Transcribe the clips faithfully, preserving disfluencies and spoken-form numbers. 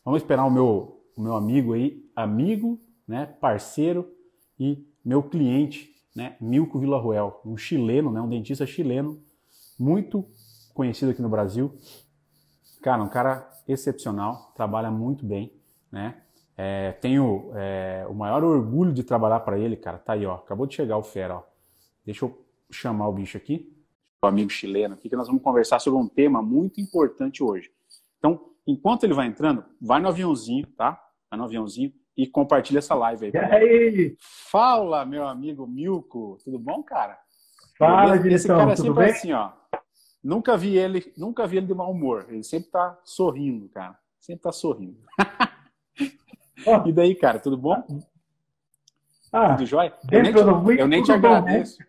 Vamos esperar o meu, o meu amigo aí, amigo, né, parceiro e meu cliente, né, Milko Villarroel, um chileno, né, um dentista chileno, muito conhecido aqui no Brasil. Cara, um cara excepcional, trabalha muito bem, né? É, tenho é, o maior orgulho de trabalhar para ele, cara. Tá aí, ó. Acabou de chegar o fera, ó. Deixa eu chamar o bicho aqui, o amigo chileno aqui, que nós vamos conversar sobre um tema muito importante hoje. Então, enquanto ele vai entrando, vai no aviãozinho, tá? Vai no aviãozinho e compartilha essa live aí. E aí? Fala, meu amigo Milko. Tudo bom, cara? Fala, Beleza? Esse cara direção, é tudo sempre bem? assim, ó. Nunca vi ele, nunca vi ele de mau humor. Ele sempre tá sorrindo, cara. Sempre tá sorrindo. Ó, E daí, cara, tudo bom? Tudo ah, jóia? Eu nem dentro te, do eu Wix, nem te tudo bom, né? agradeço.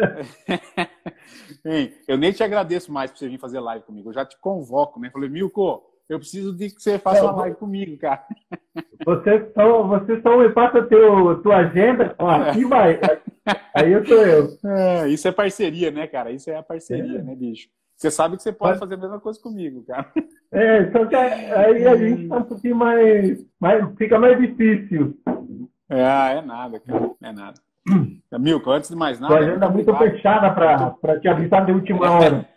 Hein, eu nem te agradeço mais por você vir fazer live comigo. Eu já te convoco, né? Falei, Milko, eu preciso de que você faça uma Não, live comigo, cara. você só, você só me passa teu, tua agenda, ó, aqui vai. Aí eu sou eu. É, isso é parceria, né, cara? Isso é a parceria, É, né, bicho? Você sabe que você pode mas- fazer a mesma coisa comigo, cara. é, só que aí a gente tá um pouquinho mais, mais, fica mais difícil. Ah, é nada, cara. É nada. Milko, antes de mais Tua nada, muito agenda é muito obrigado. fechada para Muito... para te avisar de última hora.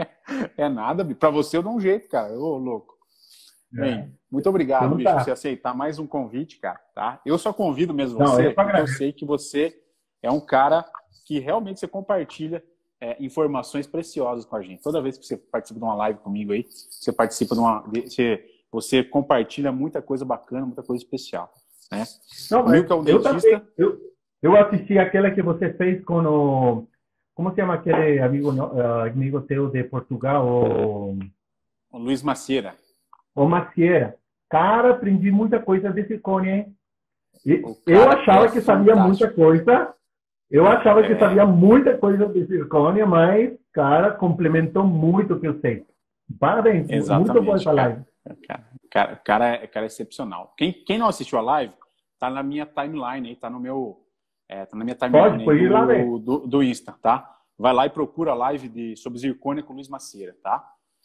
É nada, para você eu dou um jeito, cara. Ô, louco. É. Bem, muito obrigado, Então bicho, por você tá. aceitar mais um convite, cara, tá? Eu só convido mesmo Não, eu você, que porque eu agradeço. sei que você é um cara que realmente você compartilha é, informações preciosas com a gente. Toda vez que você participa de uma live comigo aí, você participa de uma... Você, você compartilha muita coisa bacana, muita coisa especial, né? Não, O mas Milko é um eu também. dentista... Eu, eu assisti aquela que você fez com o. Como se chama aquele amigo, no- ah, amigo teu de Portugal, o, O Luiz Macieira. o Macieira. Cara, aprendi muita coisa de zircônia, hein? E O eu cara é achava que sabia muita fantástico. coisa. Eu achava que É, sabia muita coisa de zircônia, mas, cara, complementou muito o que eu sei. Parabéns, muito boa exatamente, essa cara. live. Cara, cara, cara, é, cara é excepcional. Quem, quem não assistiu a live, tá na minha timeline aí, tá no meu, é, tá na minha Pode, timeline aí pode ir lá ver. do, do, do Insta, tá? Vai lá e procura a live de, sobre zircônia com o Luiz Macieira, tá?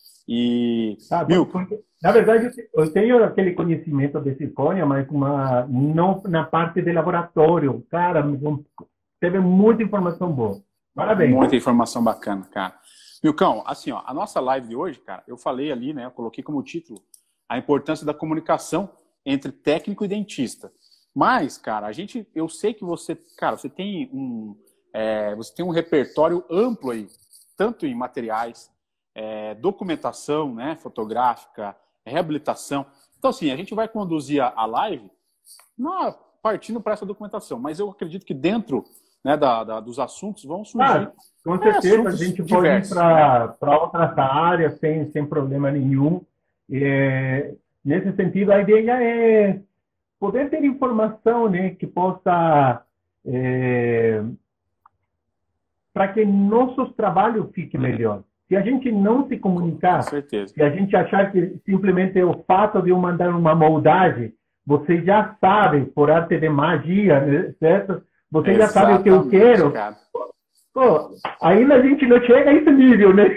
E, Tá, Milko, porque, na verdade, eu tenho aquele conhecimento de zircônia, mas uma, não na parte de laboratório. Cara, teve muita informação boa. Parabéns. muita informação bacana, cara. Milkão, assim, ó, a nossa live de hoje, cara, eu falei ali, né, eu coloquei como título a importância da comunicação entre técnico e dentista. Mas, cara, a gente, eu sei que você, cara, você tem um, é, você tem um repertório amplo aí, tanto em materiais, é, documentação, né, fotográfica, reabilitação. Então, assim, a gente vai conduzir a, a live não, partindo para essa documentação, mas eu acredito que dentro, né, da, da, dos assuntos vão surgir Ah, com é, certeza, a assuntos gente pode ir diversos, né? para outras áreas sem, sem problema nenhum. É, nesse sentido, a ideia é poder ter informação, né, que possa, é, para que nossos trabalhos fiquem melhor. Se a gente não se Com, com comunicar, certeza. se a gente achar que simplesmente é o fato de eu mandar uma moldagem, você já sabe, por arte de magia, né, certo? Você já sabe o que eu Exatamente, quero. cara. Pô, ainda a gente não chega a esse nível, né?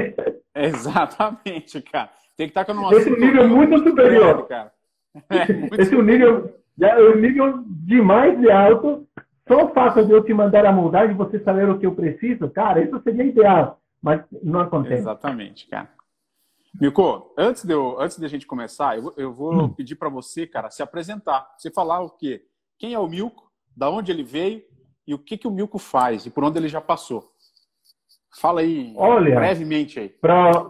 Exatamente, cara. Tem que estar com uma Esse nível é sintonia muito muito grande, superior. cara. É muito Esse é um superior. nível, já é um nível demais de alto. Só o fato de eu te mandar a moldagem e você saber o que eu preciso, cara, isso seria ideal. Mas não acontece. Exatamente, cara. Milko, antes de, eu, antes de a gente começar, eu, vou- eu vou Hum. pedir para você, cara, se apresentar. Você falar o quê? Quem é o Milko, da onde ele veio e o que, que o Milko faz e por onde ele já passou. Fala aí, Olha, brevemente aí. para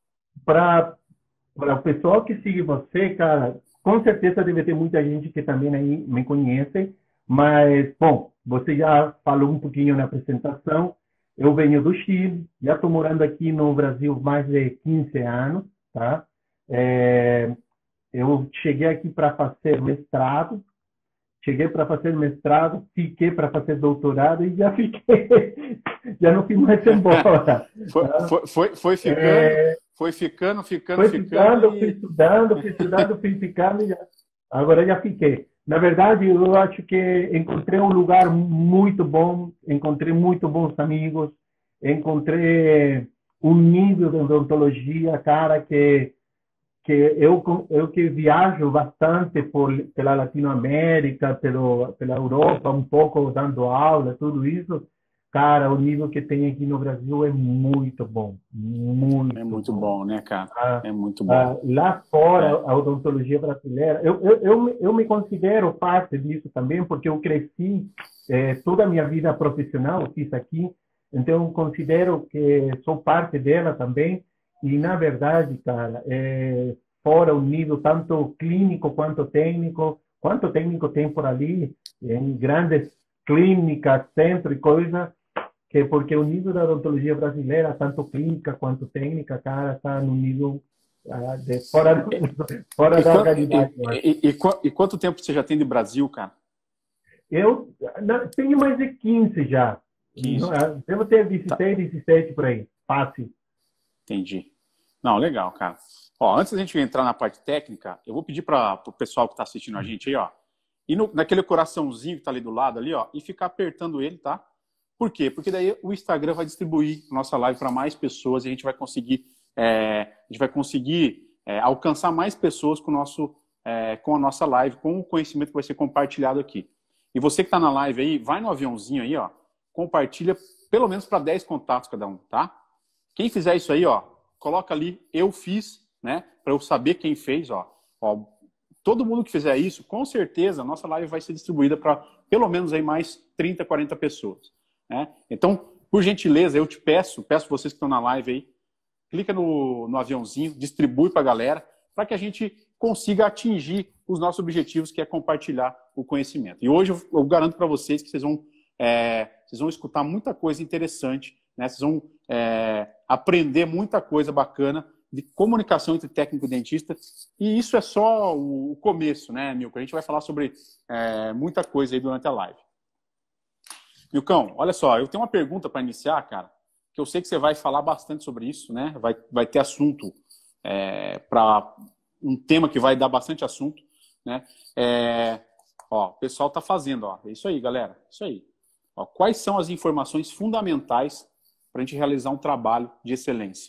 o pessoal que segue você, cara, com certeza deve ter muita gente que também aí me conhece. Mas, bom, você já falou um pouquinho na apresentação. Eu venho do Chile, já estou morando aqui no Brasil mais de quinze anos, tá? É, eu cheguei aqui para fazer mestrado, cheguei para fazer mestrado, fiquei para fazer doutorado e já fiquei, já não fui mais embora. Foi, Tá? foi, foi, foi ficando, É, foi ficando, ficando, foi ficando ficando, fui e. estudando, fui estudando, fui ficando e já, agora já fiquei. Na verdade, eu acho que encontrei um lugar muito bom, encontrei muito bons amigos, encontrei um nível de odontologia, cara, que que eu, eu que viajo bastante por, pela Latinoamérica, pelo, pela Europa, um pouco dando aula, tudo isso, cara, o nível que tem aqui no Brasil é muito bom, muito É muito bom. bom, né, cara? Ah, É muito bom. ah, lá fora, É. a odontologia brasileira, eu, eu, eu, eu me considero parte disso também, porque eu cresci eh, toda a minha vida profissional, eu fiz aqui, então eu considero que sou parte dela também, e na verdade, cara, é, fora o nível tanto clínico quanto técnico, quanto técnico tem por ali, em grandes clínicas, centro e coisa, que porque o nível da odontologia brasileira, tanto clínica quanto técnica, cara, está no nível ah, de fora, fora E, da quan- realidade, eu e, acho. e, e, qua- e quanto tempo você já tem de Brasil, cara? Eu na- tenho mais de quinze já. Não, Quinze. ah, devo ter Tá, dezesseis, dezessete por aí. Fácil. entendi. Não, legal, cara. Ó, antes da gente entrar na parte técnica, eu vou pedir para o pessoal que está assistindo a gente aí, ó, ir no, naquele coraçãozinho que está ali do lado ali, ó, e ficar apertando ele, tá? Por quê? Porque daí o Instagram vai distribuir a nossa live para mais pessoas e a gente vai conseguir, é, a gente vai conseguir é, alcançar mais pessoas com, o nosso, é, com a nossa live, com o conhecimento que vai ser compartilhado aqui. E você que está na live aí, vai no aviãozinho aí, ó, compartilha pelo menos para dez contatos cada um, tá? Quem fizer isso aí, ó, coloca ali, eu fiz, né? Para eu saber quem fez, ó. ó. Todo mundo que fizer isso, com certeza, a nossa live vai ser distribuída para pelo menos aí mais trinta, quarenta pessoas. Né? Então, por gentileza, eu te peço, peço vocês que estão na live aí, clica no, no aviãozinho, distribui para a galera, para que a gente consiga atingir os nossos objetivos, que é compartilhar o conhecimento. E hoje eu, eu garanto para vocês que vocês vão, é, vocês vão escutar muita coisa interessante, né? Vocês vão é, aprender muita coisa bacana de comunicação entre técnico e dentista. E isso é só o começo, né, Milton? A gente vai falar sobre é, muita coisa aí durante a live. Milcão, olha só, eu tenho uma pergunta para iniciar, cara, que eu sei que você vai falar bastante sobre isso, né? Vai, vai ter assunto é, para um tema que vai dar bastante assunto, né? É, ó, o pessoal tá fazendo, ó. É isso aí, galera. Isso aí. Ó, quais são as informações fundamentais para a gente realizar um trabalho de excelência?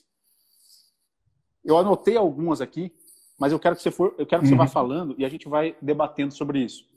Eu anotei algumas aqui, mas eu quero que você for, eu quero que você vá falando e a gente vai debatendo sobre isso.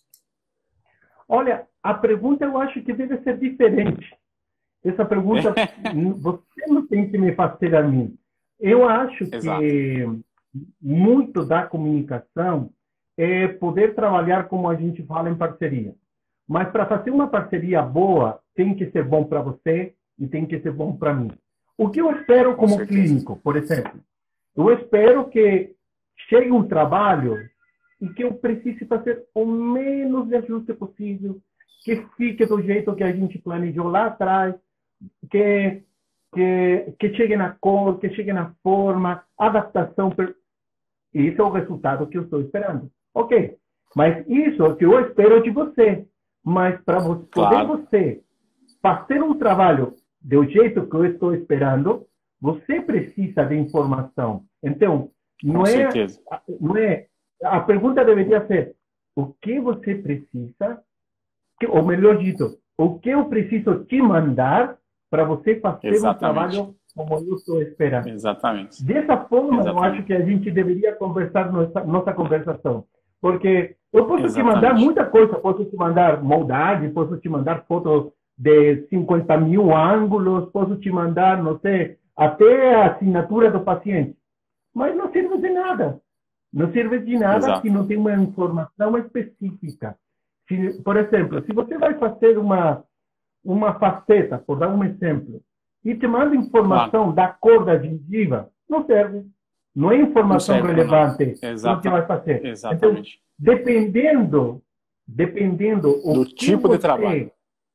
Olha, a pergunta eu acho que deve ser diferente. Essa pergunta você não tem que me fazer a mim. Eu acho Exato. que muito da comunicação é poder trabalhar como a gente fala em parceria. Mas para fazer uma parceria boa, tem que ser bom para você e tem que ser bom para mim. O que eu espero como Com clínico, por exemplo? Eu espero que chegue um trabalho e que eu precise fazer o menos de ajuste possível, que fique do jeito que a gente planejou lá atrás, que, que, que chegue na cor, que chegue na forma, adaptação. Per... Esse é o resultado que eu estou esperando. Ok, mas isso é o que eu espero de você. Mas para você, Claro. poder você fazer um trabalho do jeito que eu estou esperando, você precisa de informação. Então, não Com é, certeza. não é. A pergunta deveria ser: o que você precisa, ou melhor dito, o que eu preciso te mandar para você fazer Exatamente. um trabalho como eu estou esperando? Exatamente. Dessa forma, Exatamente. eu acho que a gente deveria conversar nossa, nossa conversação. Porque eu posso Exatamente. te mandar muita coisa, posso te mandar moldade, posso te mandar fotos de cinquenta mil ângulos, posso te mandar, não sei, até a assinatura do paciente. Mas não serve de nada. Não serve de nada Exato. se não tem uma informação específica. Se, por exemplo, se você vai fazer uma, uma faceta, por dar um exemplo, e te manda informação Claro. da cor da gengiva, não serve. Não é informação serve, relevante Exata, do que vai fazer. Exatamente. Então, dependendo, dependendo do o tipo que de trabalho,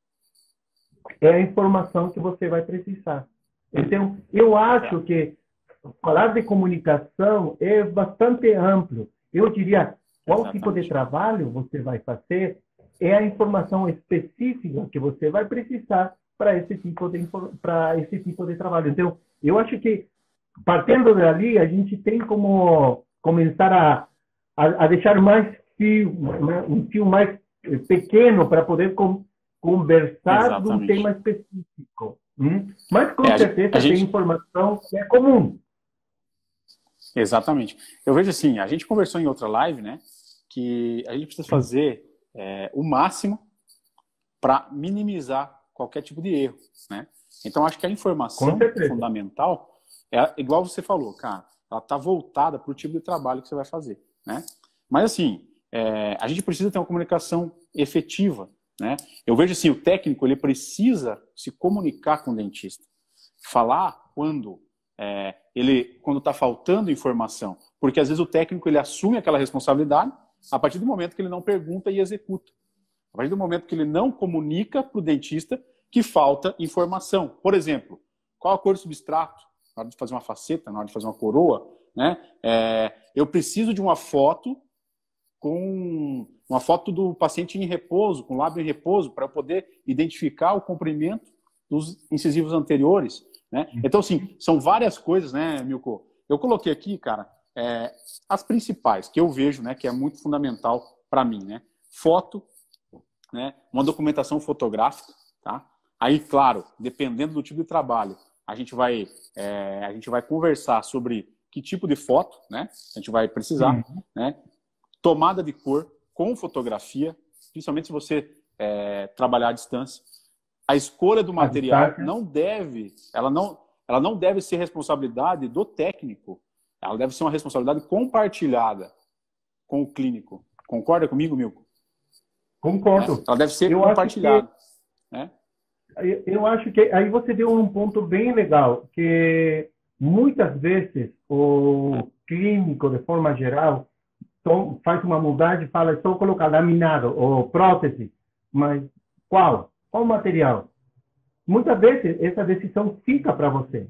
é a informação que você vai precisar. Então, eu acho é. que falar de comunicação é bastante amplo. Eu diria, qual Exatamente. tipo de trabalho você vai fazer é a informação específica que você vai precisar para esse tipo de para esse tipo de trabalho. Então, eu acho que partindo dali a gente tem como começar a a, a deixar mais fio, um fio mais pequeno para poder com, conversar de um tema específico. Hum? Mas com é, certeza a gente... tem informação que é comum. Exatamente. Eu vejo assim, a gente conversou em outra live, né, que a gente precisa fazer é, o máximo para minimizar qualquer tipo de erro, né? Então, acho que a Com informação certeza. fundamental, é igual você falou, cara, ela está voltada para o tipo de trabalho que você vai fazer, né? Mas, assim, é, a gente precisa ter uma comunicação efetiva, né? Eu vejo assim, o técnico, ele precisa se comunicar com o dentista. Falar quando é, ele quando está faltando informação. Porque, às vezes, o técnico, ele assume aquela responsabilidade a partir do momento que ele não pergunta e executa. A partir do momento que ele não comunica para o dentista que falta informação. Por exemplo, qual a cor do substrato? Na hora de fazer uma faceta, na hora de fazer uma coroa, né? É, eu preciso de uma foto com uma foto do paciente em repouso, com o lábio em repouso, para eu poder identificar o comprimento dos incisivos anteriores, né? Então, assim, são várias coisas, né, Milko? Eu coloquei aqui, cara, é, as principais que eu vejo, né, que é muito fundamental para mim, né? Foto, né? Uma documentação fotográfica, tá? Aí, claro, dependendo do tipo de trabalho, a gente vai, é, a gente vai conversar sobre que tipo de foto, né? A gente vai precisar, Uhum. né? Tomada de cor com fotografia, principalmente se você é, trabalhar à distância. A escolha do A material distância. não deve, ela não, ela não deve ser responsabilidade do técnico. Ela deve ser uma responsabilidade compartilhada com o clínico. Concorda comigo, Milko? Né? Concordo. Ela deve ser Eu acho que compartilhada, né? eu acho que aí você deu um ponto bem legal, que muitas vezes o clínico, de forma geral, tom, faz uma mudagem e fala, estou colocar laminado ou prótese, mas qual? Qual material? Muitas vezes essa decisão fica para você.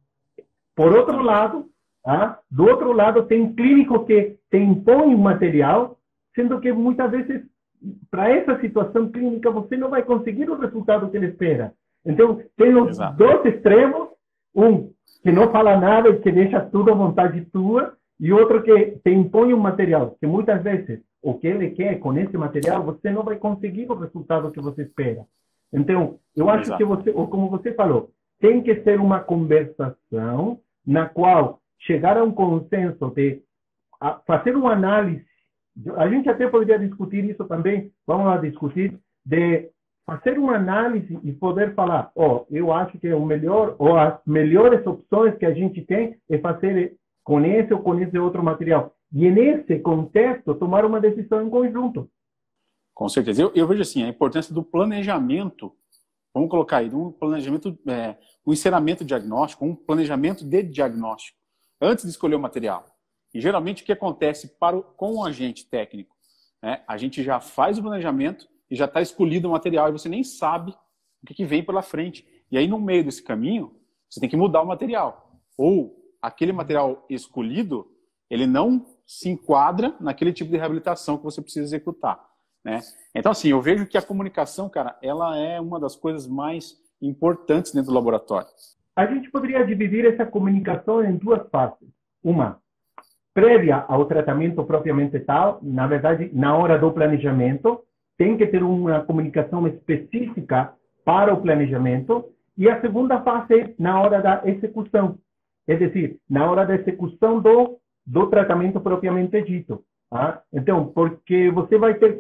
Por outro Exatamente. lado, ah, do outro lado tem clínico que te impõe um material, sendo que muitas vezes para essa situação clínica você não vai conseguir o resultado que ele espera. Então, tem os Exato. dois extremos, um que não fala nada e que deixa tudo à vontade tua, e outro que te impõe um material, que muitas vezes o que ele quer com esse material, você não vai conseguir o resultado que você espera. Então, eu acho Exato. que você, ou como você falou, tem que ser uma conversação na qual chegar a um consenso de a, fazer uma análise. A gente até poderia discutir isso também, vamos lá discutir, de fazer uma análise e poder falar, ó, oh, eu acho que o melhor, ou as melhores opções que a gente tem é fazer com esse ou com esse outro material. E nesse contexto, tomar uma decisão em conjunto. Com certeza. Eu, eu vejo assim, a importância do planejamento, vamos colocar aí, um planejamento, é, um encerramento diagnóstico, um planejamento de diagnóstico, antes de escolher o material. E geralmente o que acontece para o, com o agente técnico? Né? A gente já faz o planejamento e já está escolhido o material e você nem sabe o que, que vem pela frente. E aí no meio desse caminho, você tem que mudar o material. Ou aquele material escolhido, ele não se enquadra naquele tipo de reabilitação que você precisa executar. Né? Então, assim, eu vejo que a comunicação, cara, ela é uma das coisas mais importantes dentro do laboratório. A gente poderia dividir essa comunicação em duas partes. Uma, prévia ao tratamento propriamente tal, na verdade, na hora do planejamento, tem que ter uma comunicação específica para o planejamento. E a segunda fase, na hora da execução. É decir, na hora da execução do, do tratamento propriamente dito. Tá? Então, porque você vai ter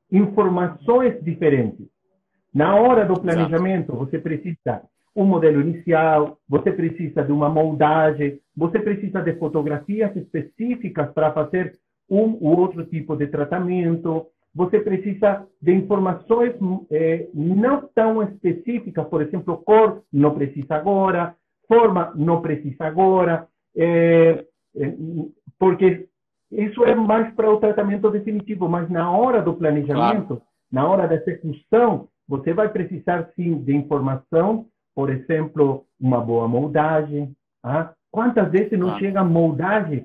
informações diferentes. Na hora do planejamento, Exato. Você precisa um modelo inicial, você precisa de uma moldagem, você precisa de fotografias específicas para fazer um ou outro tipo de tratamento, você precisa de informações eh, não tão específicas, por exemplo, cor não precisa agora, forma não precisa agora, eh, eh, porque isso é mais para o tratamento definitivo, mas na hora do planejamento, claro. Na hora da execução, você vai precisar sim de informação, por exemplo, uma boa moldagem. Ah? Quantas vezes não claro. Chega a moldagem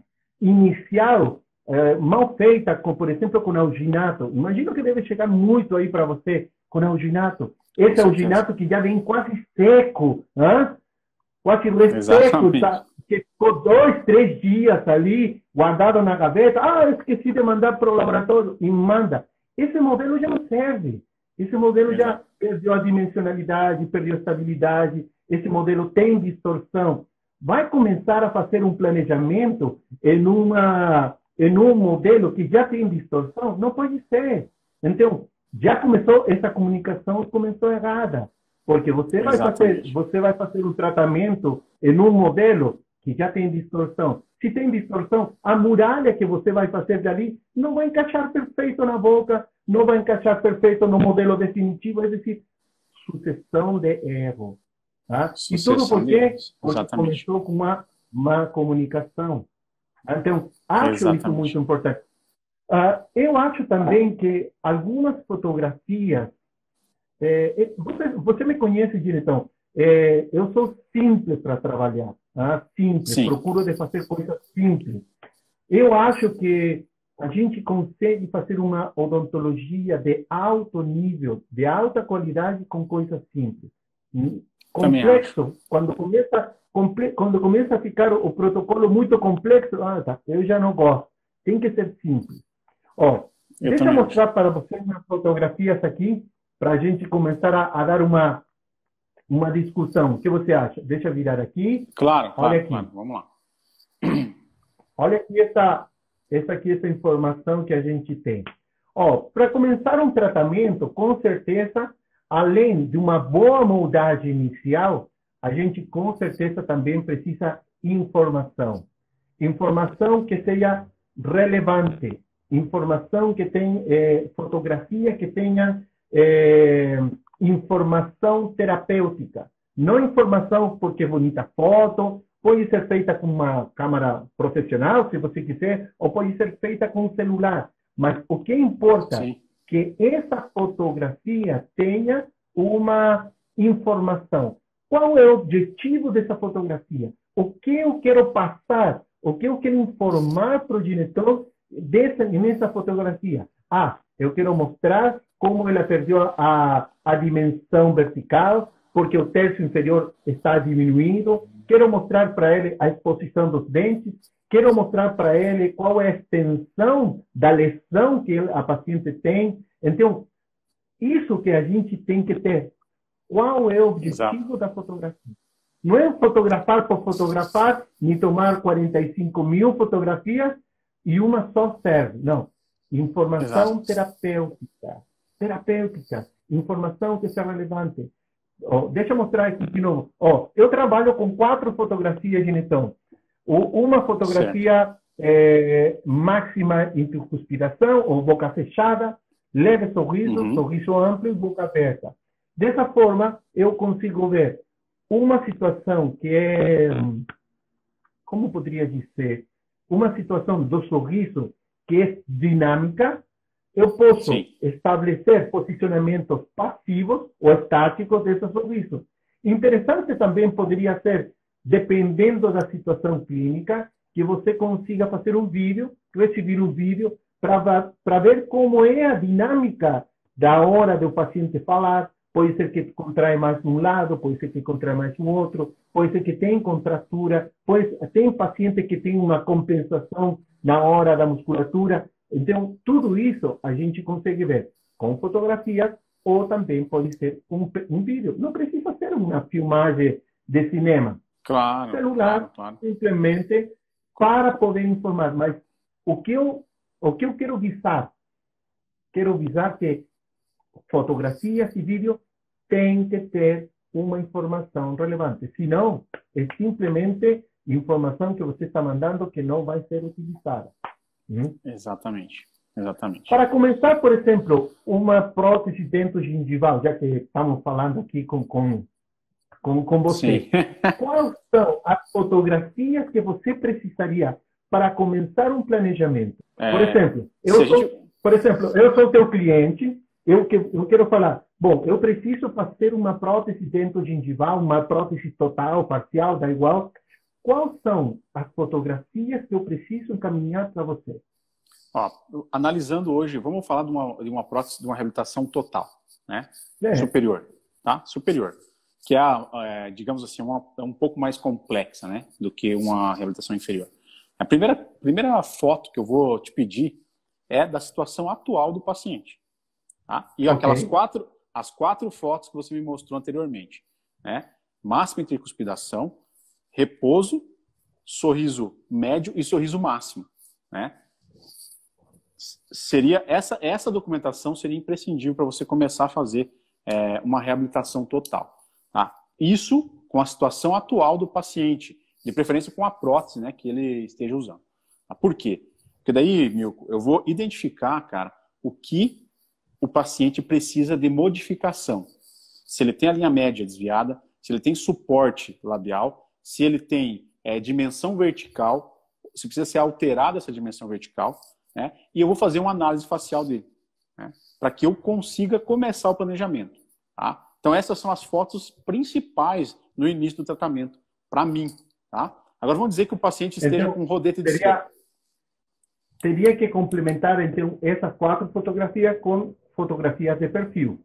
inicial eh, mal feita, com, por exemplo, com alginato? Imagino que deve chegar muito aí para você com alginato. Esse alginato que já vem quase seco, ah? Quase resseco, tá? Que ficou dois, três dias ali, guardado na gaveta. Ah, esqueci de mandar para o laboratório. E manda. Esse modelo já não serve. Esse modelo Exato. Já perdeu a dimensionalidade, perdeu a estabilidade. Esse modelo tem distorção. vai começar a fazer um planejamento em, uma, em um modelo que já tem distorção? Não pode ser. Então, já começou, essa comunicação começou errada. Porque você vai, fazer, você vai fazer um tratamento em um modelo que já tem distorção. Se tem distorção, a muralha que você vai fazer dali não vai encaixar perfeito na boca, não vai encaixar perfeito no modelo definitivo, é decir, sucessão de erro. Tá? E tudo por quê? Porque começou com uma má comunicação. Então, acho Exatamente. Isso muito importante. Uh, eu acho também que algumas fotografias... É, você, você me conhece, diretão. É, eu sou simples para trabalhar. Tá? Simples. Sim. Procuro de fazer coisas simples. Eu acho que a gente consegue fazer uma odontologia de alto nível, de alta qualidade, com coisas simples. Complexo, quando começa, comple, quando começa a ficar o, o protocolo muito complexo, ah, tá, eu já não gosto. Tem que ser simples. Ó, eu deixa eu mostrar acho. para vocês umas fotografias aqui, para a gente começar a, a dar uma, uma discussão. O que você acha? Deixa eu virar aqui. Claro, Olha claro, aqui. claro. Vamos lá. Olha aqui essa, essa, aqui, essa informação que a gente tem. Ó, para começar um tratamento, com certeza, além de uma boa moldagem inicial, a gente com certeza também precisa informação. Informação que seja relevante. Informação que tenha, eh, fotografia que tenha eh, informação terapêutica. Não informação porque é bonita foto, pode ser feita com uma câmera profissional, se você quiser, ou pode ser feita com um celular. Mas o que importa é que essa fotografia tenha uma informação. Qual é o objetivo dessa fotografia? O que eu quero passar? O que eu quero informar para o diretor dessa, nessa fotografia? Ah, eu quero mostrar como ela perdeu a, a dimensão vertical, porque o terço inferior está diminuindo. Quero mostrar para ele a exposição dos dentes. Quero mostrar para ele qual é a extensão da lesão que a paciente tem. Então, isso que a gente tem que ter. Qual é o objetivo Exato. Da fotografia? Não é fotografar por fotografar, nem tomar quarenta e cinco mil fotografias e uma só serve. Não. Informação Exato. Terapêutica. Terapêutica. Informação que seja relevante. Oh, deixa eu mostrar aqui de novo. Oh, eu trabalho com quatro fotografias, então. Uma fotografia é, máxima intercuspiração, ou boca fechada, leve sorriso, uhum. sorriso amplo e boca aberta. Dessa forma, eu consigo ver uma situação que é, como poderia dizer, uma situação do sorriso que é dinâmica. Eu posso Sim. estabelecer posicionamentos passivos ou estáticos desse sorriso. Interessante também poderia ser, dependendo da situação clínica, que você consiga fazer um vídeo, receber um vídeo, para ver como é a dinâmica da hora do paciente falar. Pode ser que contrai mais de um lado, pode ser que contrai mais no outro, pode ser que tem contratura, pode, tem paciente que tem uma compensação na hora da musculatura. Então, tudo isso a gente consegue ver com fotografia ou também pode ser um, um vídeo. Não precisa ser uma filmagem de cinema. Claro, celular, claro, claro. simplesmente para poder informar. Mas o que eu, o que eu quero visar? Quero visar que fotografias e vídeo têm que ter uma informação relevante. Senão, é simplesmente informação que você está mandando que não vai ser utilizada. Hum? Exatamente, exatamente. Para começar, por exemplo, uma prótese dentogengival, já que estamos falando aqui com, com, com, com você. Quais são as fotografias que você precisaria para começar um planejamento? É, por exemplo, eu sou, gente... por exemplo, eu sou teu cliente, eu, que, eu quero falar, bom, eu preciso fazer uma prótese dentogengival, uma prótese total, parcial, dá igual. Quais são as fotografias que eu preciso encaminhar para você? Ó, analisando hoje, vamos falar de uma, de uma prótese, de uma reabilitação total, né? É. Superior, tá? Superior. Que é, é digamos assim, uma, é um pouco mais complexa, né? Do que uma reabilitação inferior. A primeira, primeira foto que eu vou te pedir é da situação atual do paciente, tá? E okay. aquelas quatro, as quatro fotos que você me mostrou anteriormente, né? Máxima intercuspidação, repouso, sorriso médio e sorriso máximo, né? Seria essa, essa documentação seria imprescindível para você começar a fazer é, uma reabilitação total. Tá? Isso com a situação atual do paciente, de preferência com a prótese, né, que ele esteja usando. Tá? Por quê? Porque daí, Milko, eu vou identificar, cara, o que o paciente precisa de modificação. Se ele tem a linha média desviada, se ele tem suporte labial, se ele tem é, dimensão vertical, se precisa ser alterada essa dimensão vertical, né? E eu vou fazer uma análise facial dele, né? Para que eu consiga começar o planejamento. Tá? Então essas são as fotos principais no início do tratamento, para mim. Tá? Agora vamos dizer que o paciente esteja então, com um rodete de seria, teria que complementar então essas quatro fotografias com fotografias de perfil.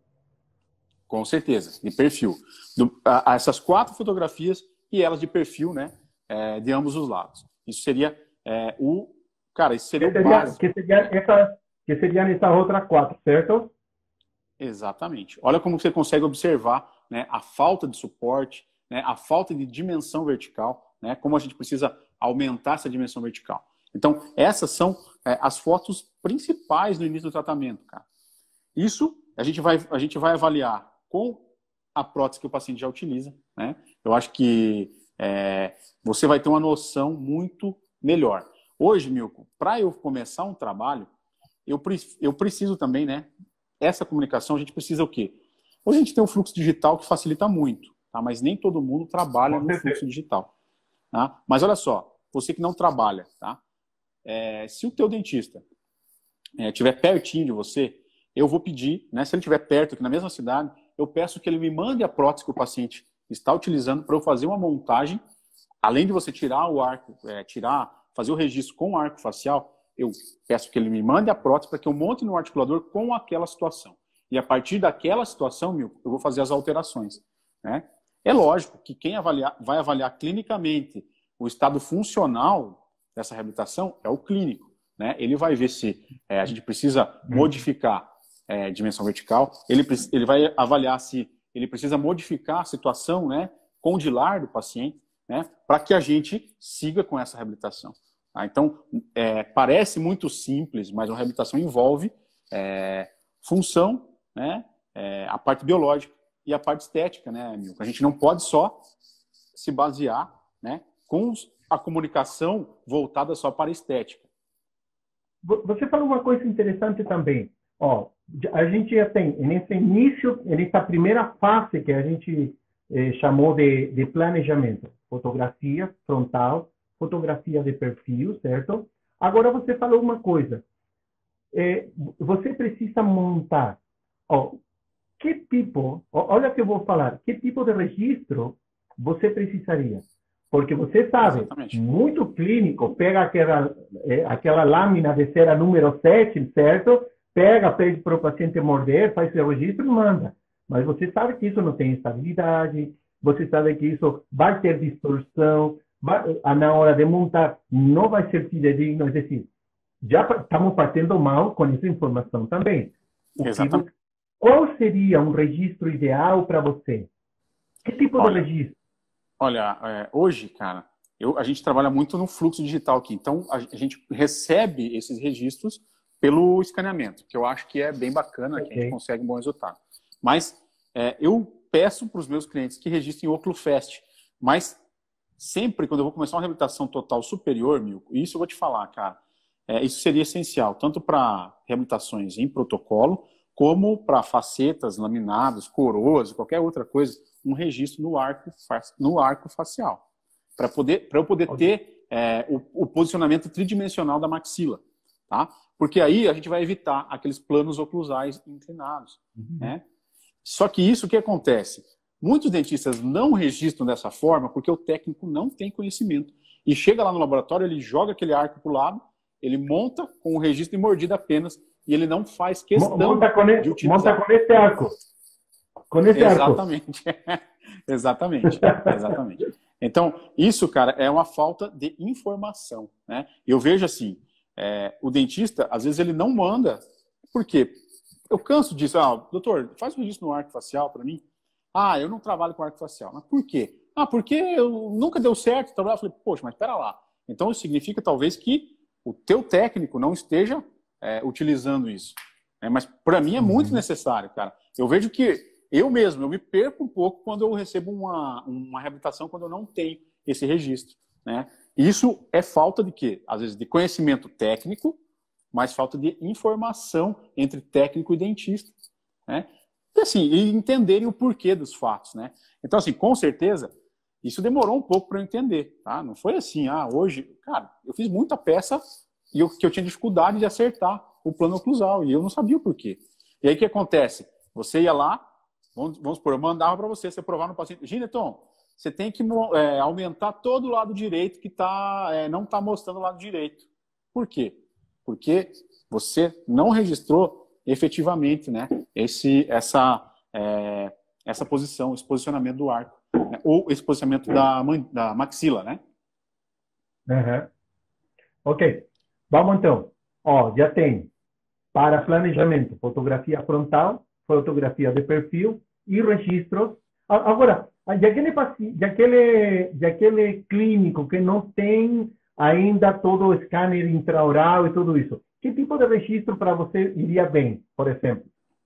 Com certeza, de perfil. Do, a, a essas quatro fotografias e elas de perfil, né, é, de ambos os lados. Isso seria é, o... Cara, isso seria, que seria o básico. Que seria essa, que seriam essas outras quatro, certo? Exatamente. Olha como você consegue observar, né, a falta de suporte, né, a falta de dimensão vertical, né, como a gente precisa aumentar essa dimensão vertical. Então, essas são é, as fotos principais no início do tratamento, cara. Isso a gente vai, a gente vai avaliar com a prótese que o paciente já utiliza, né? Eu acho que é, você vai ter uma noção muito melhor. Hoje, Milko, para eu começar um trabalho, eu, eu preciso também, né? Essa comunicação, a gente precisa o quê? Hoje a gente tem um fluxo digital que facilita muito, tá? Mas nem todo mundo trabalha no fluxo digital. Tá? Mas olha só, você que não trabalha, tá? É, se o teu dentista estiver é, pertinho de você, eu vou pedir, né? Se ele estiver perto, aqui na mesma cidade, eu peço que ele me mande a prótese que o paciente está utilizando para eu fazer uma montagem. Além de você tirar o arco, é, tirar, fazer o registro com o arco facial, eu peço que ele me mande a prótese para que eu monte no articulador com aquela situação. E a partir daquela situação, meu, eu vou fazer as alterações. Né? É lógico que quem avaliar, vai avaliar clinicamente o estado funcional dessa reabilitação é o clínico. Né? Ele vai ver se é, a gente precisa modificar é, dimensão vertical, ele, ele vai avaliar se ele precisa modificar a situação, né, condilar do paciente, né, para que a gente siga com essa reabilitação. Tá? Então, é, parece muito simples, mas a reabilitação envolve é, função, né, é, a parte biológica e a parte estética. Né, Milko? A gente não pode só se basear, né, com a comunicação voltada só para a estética. Você falou uma coisa interessante também. Ó, a gente já tem, nesse início, nessa primeira fase que a gente eh, chamou de, de planejamento, fotografia frontal, fotografia de perfil, certo? Agora você falou uma coisa. Eh, você precisa montar, ó, que tipo, ó, olha o que eu vou falar, que tipo de registro você precisaria? Porque você sabe, Exatamente. Muito clínico, pega aquela, eh, aquela lâmina de cera número sete, certo? Pega, pede para o paciente morder, faz seu registro e manda. Mas você sabe que isso não tem estabilidade, você sabe que isso vai ter distorção, vai, na hora de montar não vai ser fidedigno, é decir, já estamos partindo mal com essa informação também. Exatamente. Qual seria um registro ideal para você? Que tipo Olha, de registro? Olha, é, hoje, cara, eu, a gente trabalha muito no fluxo digital aqui. Então, a, a gente recebe esses registros pelo escaneamento, que eu acho que é bem bacana, okay. Que a gente consegue um bom resultado. Mas é, eu peço para os meus clientes que registrem o Oclufest. Mas sempre, quando eu vou começar uma reabilitação total superior, Milko, isso eu vou te falar, cara, é, isso seria essencial, tanto para reabilitações em protocolo, como para facetas, laminados, coroas, qualquer outra coisa, um registro no arco, no arco facial, para poder, para eu poder ter é, o, o posicionamento tridimensional da maxila, tá? Porque aí a gente vai evitar aqueles planos oclusais inclinados, uhum. Né? Só que isso, o que acontece? Muitos dentistas não registram dessa forma porque o técnico não tem conhecimento. E chega lá no laboratório, ele joga aquele arco para o lado, ele monta com o registro de mordida apenas e ele não faz questão monta com de utilizar. Monta com esse arco. Com esse Exatamente. Arco. Exatamente. Exatamente. Então, isso, cara, é uma falta de informação. Né? Eu vejo assim, é, o dentista, às vezes, ele não manda. Por quê? Eu canso disso. Ah, doutor, faz um registro no arco facial para mim. Ah, eu não trabalho com arco facial. Mas por quê? Ah, porque eu, nunca deu certo. Eu falei, poxa, mas espera lá. Então, isso significa talvez que o teu técnico não esteja é, utilizando isso. É, mas para mim é muito Uhum. necessário, cara. Eu vejo que eu mesmo, eu me perco um pouco quando eu recebo uma, uma reabilitação, quando eu não tenho esse registro, né? Isso é falta de quê? Às vezes de conhecimento técnico, mas falta de informação entre técnico e dentista, né? E assim, e entenderem o porquê dos fatos, né? Então, assim, com certeza, isso demorou um pouco para eu entender, tá? Não foi assim, ah, hoje, cara, eu fiz muita peça e eu, que eu tinha dificuldade de acertar o plano oclusal e eu não sabia o porquê. E aí o que acontece? Você ia lá, vamos, vamos supor, eu mandava para você, você provar no paciente, Gineton, você tem que é, aumentar todo o lado direito que tá, é, não está mostrando o lado direito. Por quê? Porque você não registrou efetivamente, né, esse, essa, é, essa posição, esse posicionamento do arco, né, ou esse posicionamento da, da maxila, né? Uhum. Ok. Vamos então. Ó, já tem para planejamento, fotografia frontal, fotografia de perfil e registros. Agora, de aquele, de aquele, de aquele clínico que não tem ainda todo o scanner intraoral e tudo isso, que tipo de registro para você iria bem, por exemplo?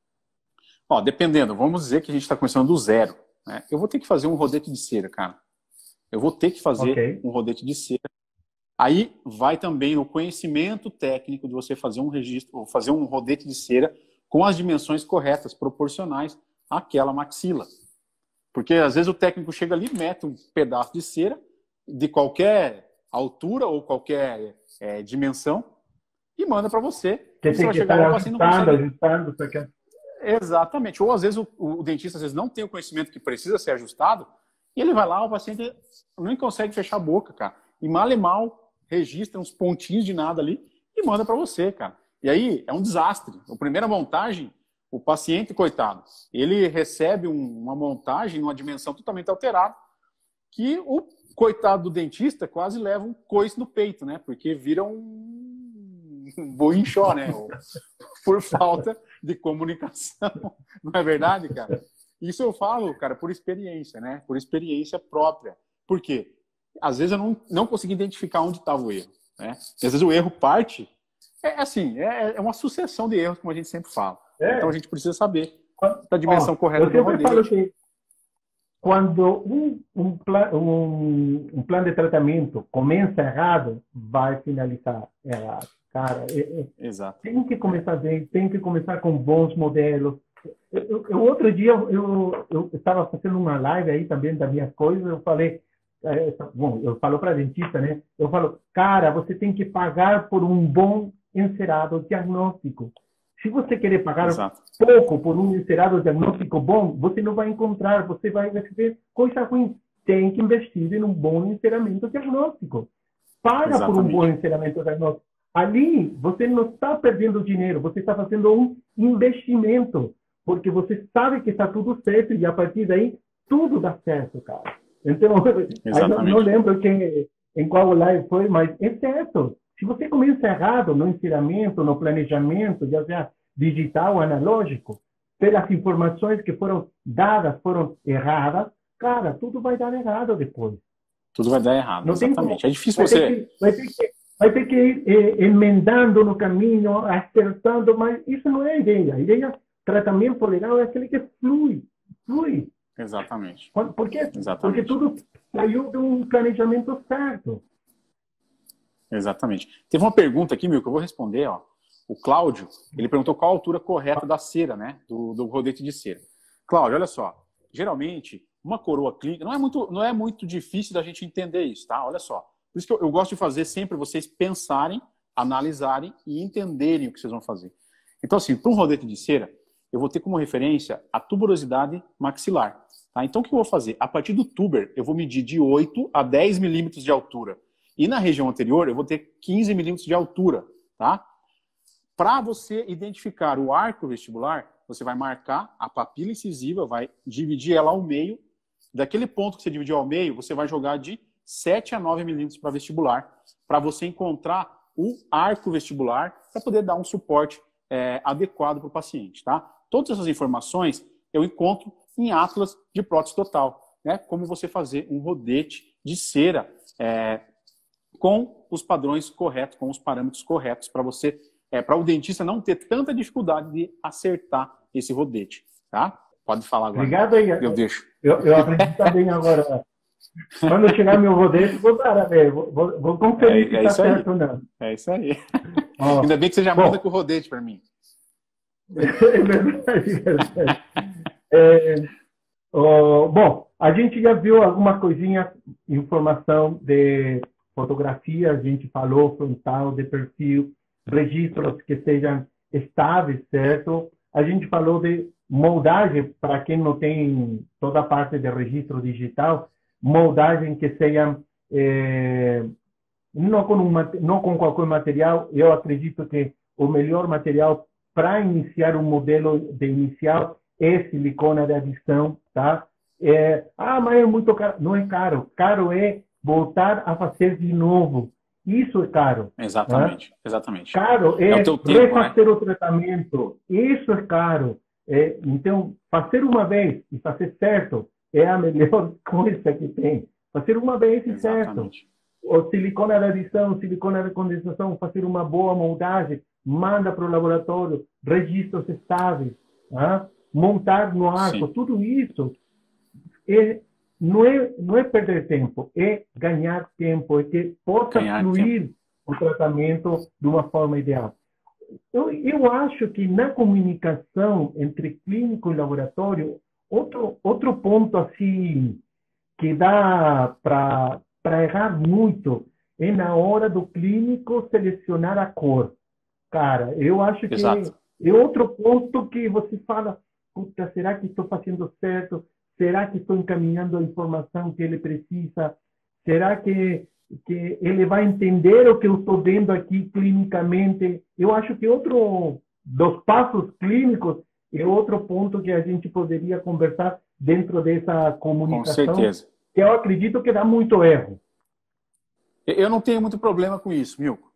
Ó, dependendo, vamos dizer que a gente está começando do zero, né? Eu vou ter que fazer um rodete de cera, cara. Eu vou ter que fazer okay. um rodete de cera. Aí vai também o conhecimento técnico de você fazer um registro, ou fazer um rodete de cera com as dimensões corretas, proporcionais àquela maxila. Porque às vezes o técnico chega ali, mete um pedaço de cera de qualquer altura ou qualquer é, dimensão e manda para você. Que e você tem vai que chegar estar lá, o paciente não ajustando, consegue... ajustando, você quer... Exatamente. Ou às vezes o, o, dentista às vezes não tem o conhecimento que precisa ser ajustado e ele vai lá, o paciente nem consegue fechar a boca, cara. E mal e mal registra uns pontinhos de nada ali e manda para você, cara. E aí é um desastre. A primeira montagem, o paciente, coitado, ele recebe um, uma montagem numa dimensão totalmente alterada que o coitado do dentista quase leva um coice no peito, né? Porque vira um, um boinchó, né? Por falta de comunicação. Não é verdade, cara? Isso eu falo, cara, por experiência, né? Por experiência própria. Por quê? Às vezes eu não, não consegui identificar onde estava o erro, né? Às vezes o erro parte... É assim, é, é uma sucessão de erros, como a gente sempre fala. É. Então a gente precisa saber a dimensão Ó, correta eu do sempre falo rodete. que quando um, um, plan, um, um plano de tratamento começa errado, vai finalizar errado. Cara, é, é, Exato. Tem que começar bem, tem que começar com bons modelos. Eu, eu, outro dia eu, eu estava fazendo uma live aí também das minhas coisas, eu falei, é, bom, eu falo para dentista, né? Eu falo, cara, você tem que pagar por um bom encerado diagnóstico. Se você querer pagar Exato. pouco por um encerado diagnóstico bom, você não vai encontrar, você vai receber coisa ruim. Tem que investir em um bom enceramento diagnóstico. Paga Exatamente. por um bom enceramento diagnóstico. Ali, você não está perdendo dinheiro, você está fazendo um investimento, porque você sabe que está tudo certo e a partir daí, tudo dá certo, cara. Então, aí não, não lembro quem, em qual live foi, mas é certo. Se você começa errado no ensinamento, no planejamento, já seja digital ou analógico, pelas informações que foram dadas, foram erradas, cara, tudo vai dar errado depois. Tudo vai dar errado, não exatamente. Tem é difícil vai você... Ter que, vai, ter que, vai ter que ir eh, emendando no caminho, acertando, mas isso não é a ideia. A ideia, tratamento legal é aquele que flui, flui. Exatamente. Por quê? Exatamente. Porque tudo saiu de um planejamento certo. Exatamente. Teve uma pergunta aqui, Mil, que eu vou responder. Ó. O Cláudio, ele perguntou qual a altura correta da cera, né? Do, do rodete de cera. Cláudio, olha só. Geralmente, uma coroa clínica... Não é, muito, não é muito difícil da gente entender isso, tá? Olha só. Por isso que eu, eu gosto de fazer sempre vocês pensarem, analisarem e entenderem o que vocês vão fazer. Então, assim, para um rodete de cera, eu vou ter como referência a tuberosidade maxilar. Tá? Então, o que eu vou fazer? A partir do tuber, eu vou medir de oito a dez milímetros de altura. E na região anterior, eu vou ter quinze milímetros de altura, tá? Para você identificar o arco vestibular, você vai marcar a papila incisiva, vai dividir ela ao meio. Daquele ponto que você dividiu ao meio, você vai jogar de sete a nove milímetros para vestibular, para você encontrar o arco vestibular, para poder dar um suporte é, adequado para o paciente, tá? Todas essas informações eu encontro em Atlas de prótese total. né, como você fazer um rodete de cera é, com os padrões corretos, com os parâmetros corretos, para você, é, para o dentista não ter tanta dificuldade de acertar esse rodete, tá? Pode falar agora. Obrigado aí. Eu deixo. Eu, eu aprendi também agora. Quando chegar meu rodete, vou dar, vou, vou, vou conferir é, é se está certo ou não. É isso aí. Ó, Ainda bem que você já bom, manda com o rodete para mim. É verdade, é verdade. É, ó, bom, a gente já viu alguma coisinha, informação de fotografia, a gente falou frontal, de perfil, registros que sejam estáveis, certo? A gente falou de moldagem, para quem não tem toda a parte de registro digital, moldagem que seja é, não, com um, não com qualquer material. Eu acredito que o melhor material para iniciar um modelo de inicial é silicone de adição, tá? É, ah, mas é muito caro. Não é caro. Caro é voltar a fazer de novo. Isso é caro. Exatamente, tá? exatamente. Caro é, é o teu tempo, refazer né? o tratamento. Isso é caro. É, então, fazer uma vez e fazer certo é a melhor coisa que tem. Fazer uma vez e certo. O silicone de adição, silicone de condensação, fazer uma boa moldagem, manda para o laboratório, registros estáveis, tá? Montar no arco, Sim. tudo isso é, não, é, não é perder tempo, é ganhar tempo, é que possa ganhar fluir tempo. O tratamento de uma forma ideal. Eu, eu acho que na comunicação entre clínico e laboratório, outro, outro ponto assim que dá para errar muito é na hora do clínico selecionar a cor. Cara, eu acho que Exato. É outro ponto que você fala, puta, será que estou fazendo certo? Será que estou encaminhando a informação que ele precisa? Será que, que ele vai entender o que eu estou vendo aqui clinicamente? Eu acho que outro dos passos clínicos é outro ponto que a gente poderia conversar dentro dessa comunicação. Com certeza. Que eu acredito que dá muito erro. Eu não tenho muito problema com isso, Milko.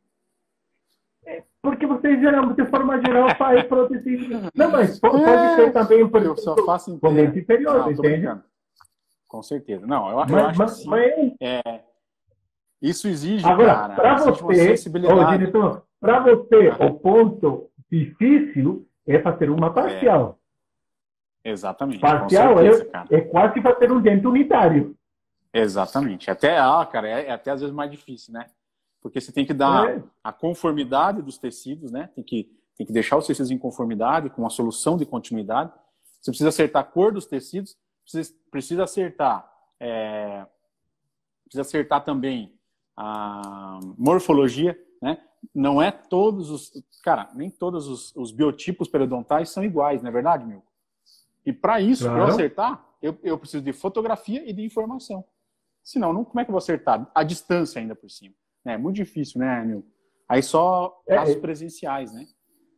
Porque você, geral, de forma geral, faz prótese. Não, mas pode é, ser também por eu só faço com dente inferior, não, entende? Com certeza. Não, eu, mas, eu acho mas, assim, mas... É, isso exige, Agora, para você, ô, diretor, para você, ah. o ponto difícil é fazer uma parcial. É. Exatamente. Parcial certeza, é, é quase fazer um dente unitário. Exatamente. Até, ah, cara, é, é até às vezes mais difícil, né? Porque você tem que dar é. a conformidade dos tecidos, né? Tem que, tem que deixar os tecidos em conformidade, com uma solução de continuidade. Você precisa acertar a cor dos tecidos, precisa, precisa acertar é, precisa acertar também a morfologia, né? Não é todos os... Cara, nem todos os, os biotipos periodontais são iguais, não é verdade, Milko? E para isso, claro. para eu acertar, eu, eu preciso de fotografia e de informação. Senão, não, como é que eu vou acertar? A distância ainda por cima. É muito difícil, né, Milko? Aí só casos é, presenciais, né?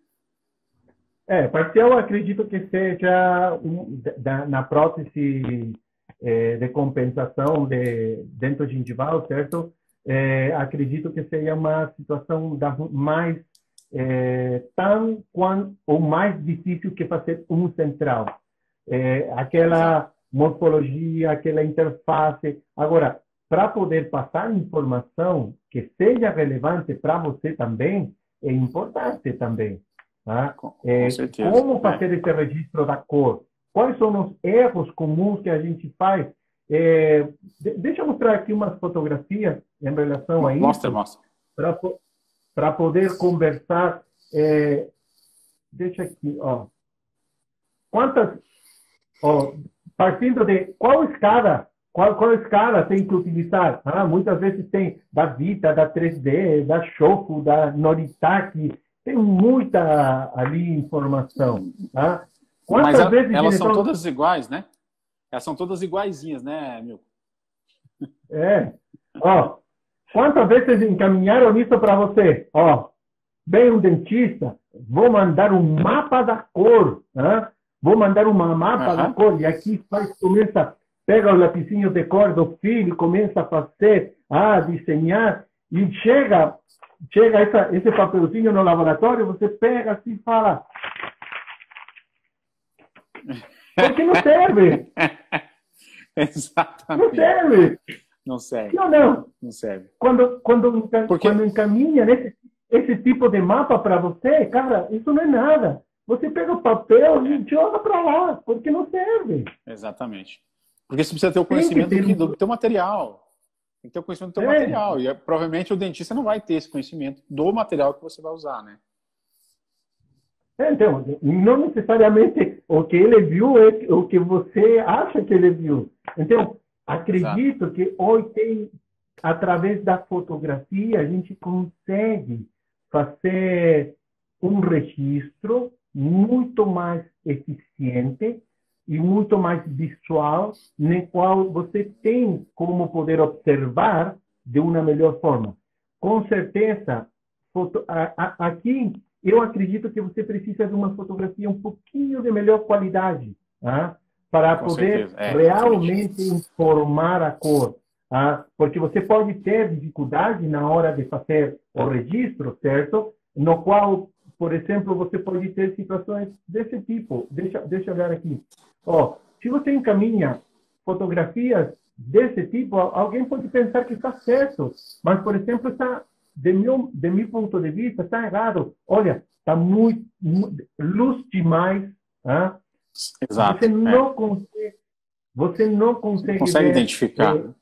É, parcial acredito que seja um, da, na prótese é, de compensação de dentro gengival, certo? É, acredito que seja uma situação da, mais é, tão quanto ou mais difícil que fazer um central. É, aquela Exato. morfologia, aquela interface. Agora, para poder passar informação que seja relevante para você também, é importante também. Tá? Com, é, com certeza. Como fazer é. esse registro da cor? Quais são os erros comuns que a gente faz? É, de, deixa eu mostrar aqui umas fotografias em relação a isso. Mostra, mostra. Para poder conversar. É, deixa aqui, ó. Quantas... Ó, partindo de qual escala, qual, qual escala tem que utilizar? Ah, muitas vezes tem da Vita, da três D, da Shoko, da Noritake, tem muita ali informação. Tá? Quantas Mas vezes elas diretor... são todas iguais, né? Elas são todas iguaizinhas, né, Milko? É. Ó, quantas vezes encaminharam isso para você? Ó, vem um dentista, vou mandar um mapa da cor, né? Vou mandar uma mapa uhum. da cor, e aqui faz, começa, pega o lapisinho de cor do filho, começa a fazer, a desenhar, e chega, chega essa, esse papelzinho no laboratório, você pega assim e fala... Porque não serve. Exatamente. Não serve. Não serve. Não, não. Não serve. Quando, quando, Porque... quando encaminha esse, esse tipo de mapa para você, cara, isso não é nada. Você pega o papel e joga para lá, porque não serve. Exatamente. Porque você precisa ter o conhecimento ter... do, que, do teu material. Tem que ter o conhecimento do teu é. material. E provavelmente o dentista não vai ter esse conhecimento do material que você vai usar, né? Então, não necessariamente o que ele viu é o que você acha que ele viu. Então, acredito Exato. que hoje tem, através da fotografia, a gente consegue fazer um registro muito mais eficiente e muito mais visual, no qual você tem como poder observar de uma melhor forma. Com certeza, foto, a, a, aqui eu acredito que você precisa de uma fotografia um pouquinho de melhor qualidade, tá? Para com poder é, realmente informar a cor. Tá? Porque você pode ter dificuldade na hora de fazer o registro, certo? No qual, por exemplo, você pode ter situações desse tipo. Deixa, deixa eu olhar aqui. Ó, se você encaminha fotografias desse tipo, alguém pode pensar que está certo, mas, por exemplo, está, de meu, de meu ponto de vista, está errado. Olha, está muito, muito luz demais. Hein? Exato. Você não é. consegue, você não consegue, não consegue ver, identificar. É,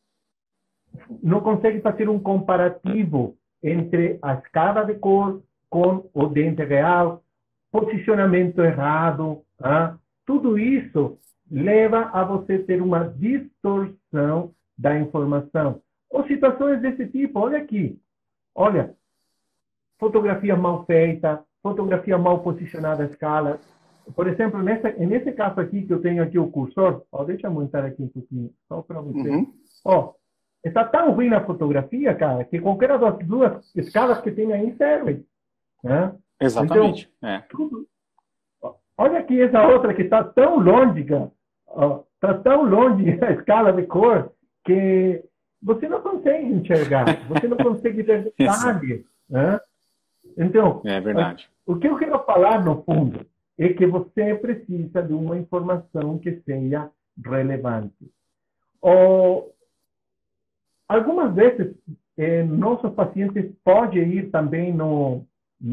não consegue fazer um comparativo entre a escala de cor com o dente real, posicionamento errado. Hein? Tudo isso leva a você ter uma distorção da informação. Ou situações desse tipo, olha aqui. Olha, fotografia mal feita, fotografia mal posicionada à escala. Por exemplo, nessa, nesse caso aqui que eu tenho aqui o cursor, ó, deixa eu aumentar aqui um pouquinho, só para você. Uhum. Ó, está tão ruim na fotografia, cara, que qualquer das duas escalas que tem aí serve. Né? Exatamente. Então, é. tudo... Olha aqui essa outra que está tão longe, está tão longe a escala de cor que você não consegue enxergar, você não consegue ver detalhes. Né? Então, é verdade. O que eu quero falar, no fundo, é que você precisa de uma informação que seja relevante. Ou, algumas vezes, eh, nossos pacientes podem ir também no,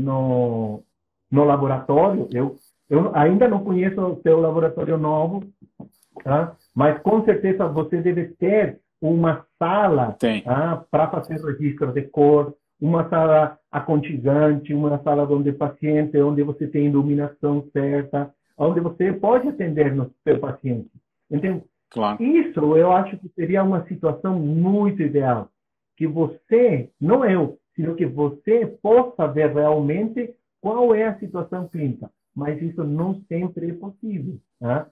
no, no laboratório. Eu, eu ainda não conheço o seu laboratório novo, tá? Mas com certeza você deve ter uma sala tá? Para fazer registro de cor, uma sala aconchegante, uma sala onde o paciente, onde você tem iluminação certa, onde você pode atender no seu paciente. Então, claro. Isso eu acho que seria uma situação muito ideal. Que você, não eu, sino que você possa ver realmente qual é a situação clínica. Mas isso não sempre é possível. Tá?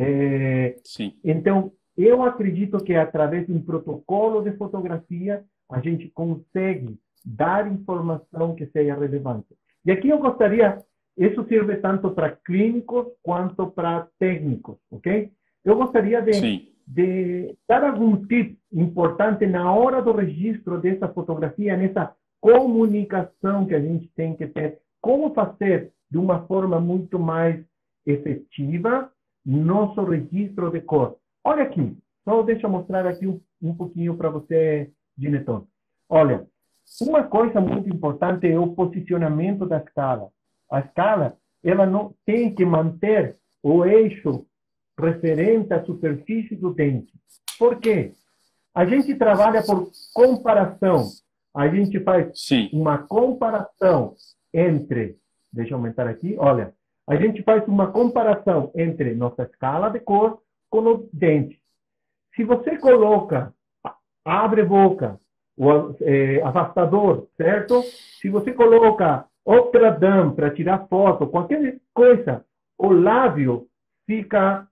É, Sim. Então, eu acredito que através de um protocolo de fotografia, a gente consegue dar informação que seja relevante. E aqui eu gostaria, isso serve tanto para clínicos quanto para técnicos, ok? Eu gostaria de, de dar algum tip importante na hora do registro dessa fotografia, nessa comunicação que a gente tem que ter. Como fazer de uma forma muito mais efetiva nosso registro de cor. Olha aqui, só deixa eu mostrar aqui um, um pouquinho para você, Gineton. Olha, uma coisa muito importante é o posicionamento da escala. A escala, ela não tem que manter o eixo referente à superfície do dente. Por quê? A gente trabalha por comparação. A gente faz Sim. uma comparação entre... Deixa eu aumentar aqui. Olha, a gente faz uma comparação entre nossa escala de cor com o dente. Se você coloca, abre boca, o é, afastador, certo? Se você coloca Opera Dam para tirar foto, qualquer coisa, o lábio fica,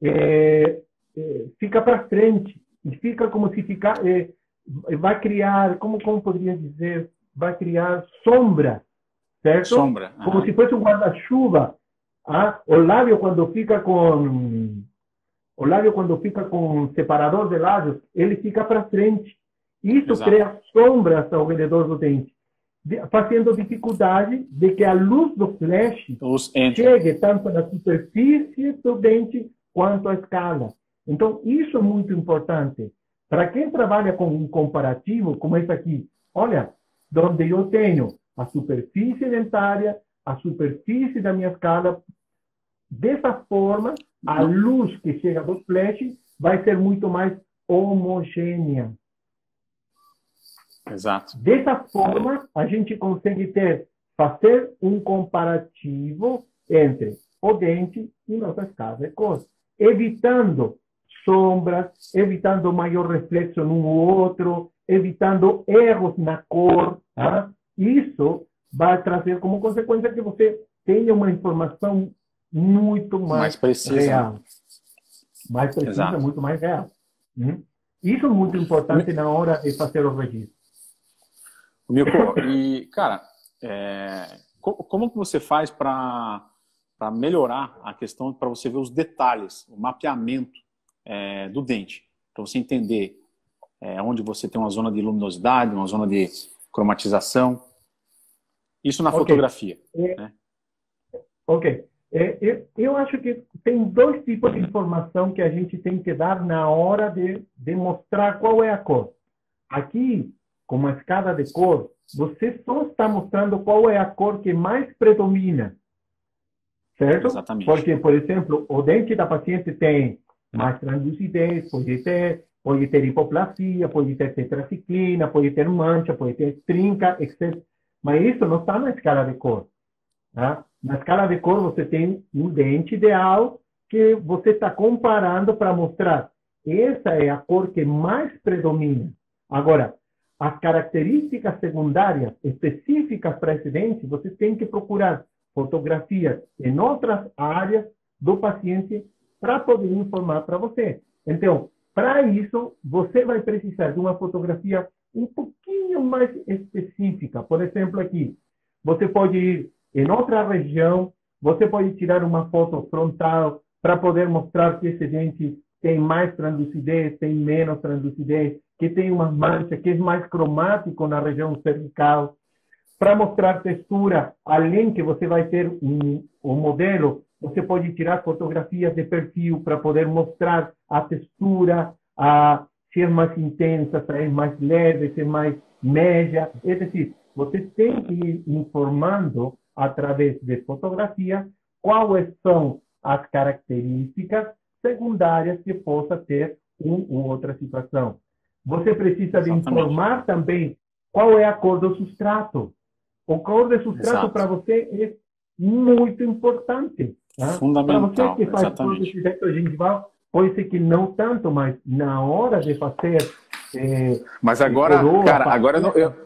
é, é, fica para frente. E fica como se ficar, é, vai criar, como, como poderia dizer, vai criar sombra, certo? Sombra. Uhum. Como se fosse um guarda-chuva. Ah, o lábio quando fica com o lábio quando fica com separador de lábios, ele fica para frente. Isso Exato. Cria sombras ao redor do dente, fazendo dificuldade de que a luz do flash chegue tanto na superfície do dente quanto à escala. Então, isso é muito importante. Para quem trabalha com um comparativo, como esse aqui, olha, onde eu tenho a superfície dentária, a superfície da minha escala, dessa forma, a luz que chega do flash vai ser muito mais homogênea. Exato. Dessa forma, a gente consegue ter, fazer um comparativo entre o dente e nossa escala de cor, evitando sombras, evitando maior reflexo num ou outro, evitando erros na cor. Tá? Isso vai trazer como consequência que você tenha uma informação muito mais, mais precisa, real. Né? Mais precisa, Exato. Muito mais real. Hum? Isso é muito importante na hora de fazer o registro. Milko, e, cara, é, como que você faz para melhorar a questão, para você ver os detalhes, o mapeamento é, do dente, para você entender é, onde você tem uma zona de luminosidade, uma zona de cromatização, isso na okay. fotografia. É, né? Ok. É, eu, eu acho que tem dois tipos de informação que a gente tem que dar na hora de, de mostrar qual é a cor. Aqui, com uma escala de cor, você só está mostrando qual é a cor que mais predomina. Certo? Exatamente. Porque, por exemplo, o dente da paciente tem mais translucidez, pode ter, pode ter hipoplasia, pode ter tetraciclina, pode ter mancha, pode ter trinca, etcétera. Mas isso não está na escala de cor. Tá? Na escala de cor, você tem um dente ideal que você está comparando para mostrar. Essa é a cor que mais predomina. Agora, as características secundárias específicas para esse dente, você tem que procurar fotografias em outras áreas do paciente para poder informar para você. Então, para isso, você vai precisar de uma fotografia um pouquinho mais específica. Por exemplo, aqui, você pode ir em outra região, você pode tirar uma foto frontal para poder mostrar que esse dente tem mais translucidez, tem menos translucidez, que tem uma mancha, que é mais cromático na região cervical. Para mostrar textura, além que você vai ter um, um modelo, você pode tirar fotografias de perfil para poder mostrar a textura, a, se é mais intensa, se é mais leve, se é mais média. É decir, você tem que ir informando através de fotografia quais são as características secundárias que possa ter uma ou outra situação. Você precisa de informar também qual é a cor do substrato. O cor do substrato para você é muito importante. Tá? Fundamental. Para você que faz todo esse defeito gengival, pode ser que não tanto, mas na hora de fazer... É, mas agora, coroa, cara, agora não, eu,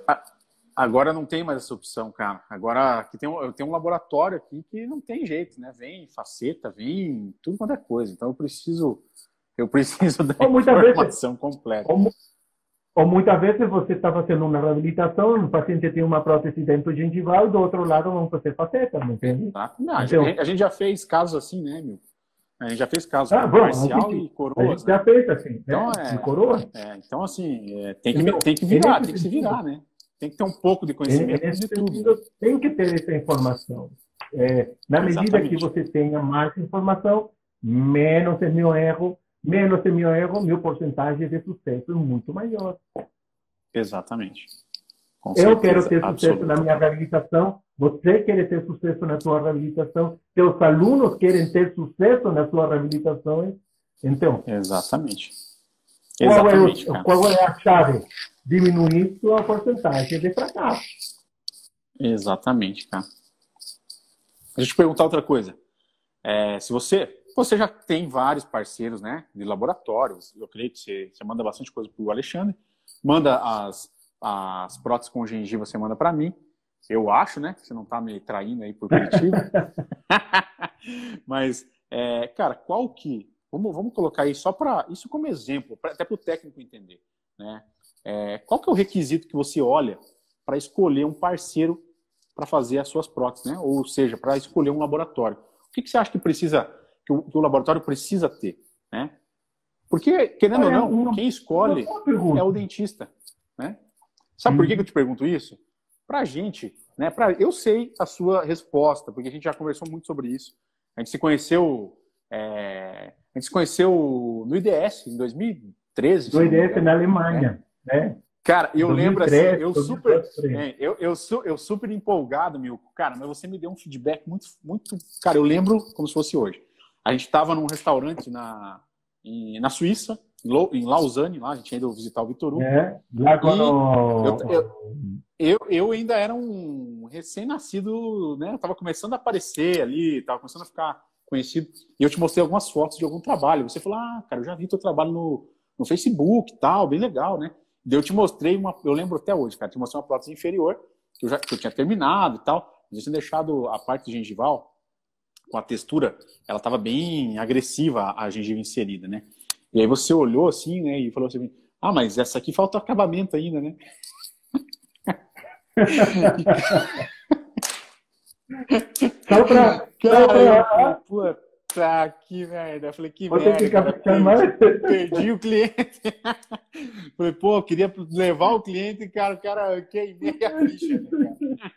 agora não tem mais essa opção, cara. Agora aqui tem um, eu tenho um laboratório aqui que não tem jeito, né? Vem faceta, vem tudo quanto é coisa. Então eu preciso, eu preciso da ou informação vezes, completa. Ou, ou muitas vezes você está fazendo uma reabilitação, o paciente tem uma prótese dentro gengival e do outro lado vão fazer faceta, não entende? Ah, não, então, a, gente, a gente já fez casos assim, né, meu? A gente já fez casos ah, com bom, parcial gente, e coroas. A gente já né? fez assim, então, né? é, coroa. É, então, assim, é, tem, que, então, tem que virar, tem que se sentido, virar, né? Tem que ter um pouco de conhecimento nesse de tudo. sentido, tem que ter essa informação. É, na medida Exatamente. Que você tenha mais informação, menos é meu erro, menos é meu erro, meu porcentagem de sucesso é muito maior. Exatamente. Com Eu certeza, quero ter sucesso absoluta. na minha reabilitação, você quer ter sucesso na sua reabilitação, seus alunos querem ter sucesso na sua reabilitação. Então, Exatamente. Qual, Exatamente, é, o, qual é a chave? Diminuir sua porcentagem de fracasso. Exatamente, cara. Deixa eu te perguntar outra coisa. É, se você, você já tem vários parceiros, né, de laboratórios, eu creio que você, você manda bastante coisa para o Alexandre, manda as, as próteses com gengiva, você manda para mim. Eu acho, né, que você não está me traindo aí por Curitiba. Mas, é, cara, qual que... Vamos, vamos colocar aí só para... Isso como exemplo, pra, até para o técnico entender. Né? É, qual que é o requisito que você olha para escolher um parceiro para fazer as suas próteses, né? Ou seja, para escolher um laboratório? O que, que você acha que precisa, que o, que o laboratório precisa ter? Né? Porque, querendo Olha, ou não, uma, quem escolhe é o dentista. Né? Sabe hum. por que, que eu te pergunto isso? Para a gente, né? Pra, eu sei a sua resposta, porque a gente já conversou muito sobre isso. A gente se conheceu É, a gente se conheceu no I D S, em dois mil e treze. No I D S na Alemanha, né? né? Cara, eu lembro assim, eu super, dois mil e três. é, eu, eu, su, eu super empolgado, Milko. Cara, mas você me deu um feedback muito, muito... Cara, eu lembro como se fosse hoje. A gente estava num restaurante na, em, na Suíça, em Lausanne, lá, a gente ainda ia visitar o Vitor Hugo. É, lá quando... eu, eu, eu, eu ainda era um recém-nascido, né? Eu tava começando a aparecer ali, tava começando a ficar conhecido. E eu te mostrei algumas fotos de algum trabalho. Você falou, ah, cara, eu já vi teu trabalho no, no Facebook e tal, bem legal, né? Daí eu te mostrei uma, eu lembro até hoje, cara, te mostrei uma prótese inferior, que eu já que eu tinha terminado e tal, mas eu tinha deixado a parte gengival com a textura, ela estava bem agressiva, a gengiva inserida, né? E aí você olhou assim, né, e falou assim, ah, mas essa aqui falta acabamento ainda, né? Só pra... Cara, eu, Tá, que merda. Eu falei, que Vou merda, ter que cara. Perdi, mais. perdi o cliente. Falei, pô, eu queria levar o cliente e, cara, o cara queimei a ficha, né, cara?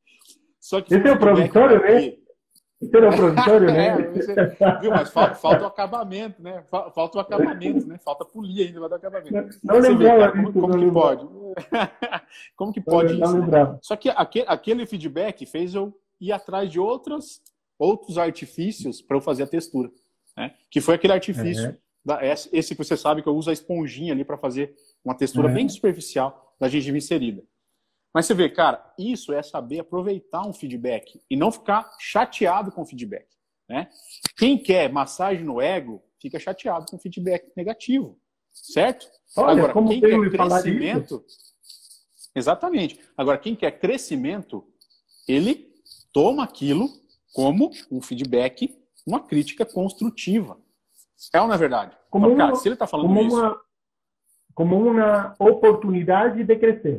Só que esse é o provisório, né? Esse era o provisório, né? É, você, viu, mas falta, falta o acabamento, né? Falta o acabamento, né? Falta polir ainda, mas do acabamento. Não, não você lembrava vê, cara, como, disso, como não que lembrava. pode? Como que pode não, isso, não né? lembrava. Só que aquele, aquele feedback fez eu ir atrás de outros, outros artifícios para eu fazer a textura, né? Que foi aquele artifício, É. da, esse que você sabe que eu uso a esponjinha ali para fazer uma textura É. bem superficial da gengiva inserida. Mas você vê, cara, isso é saber aproveitar um feedback e não ficar chateado com o feedback, né? Quem quer massagem no ego, fica chateado com feedback negativo, certo? Olha, agora, como quem tem quer me falar crescimento... disso? Exatamente. Agora, quem quer crescimento, ele toma aquilo como um feedback, uma crítica construtiva. É ou não é verdade? Como Fala, cara, uma, se ele está falando como isso... Uma, como uma oportunidade de crescer.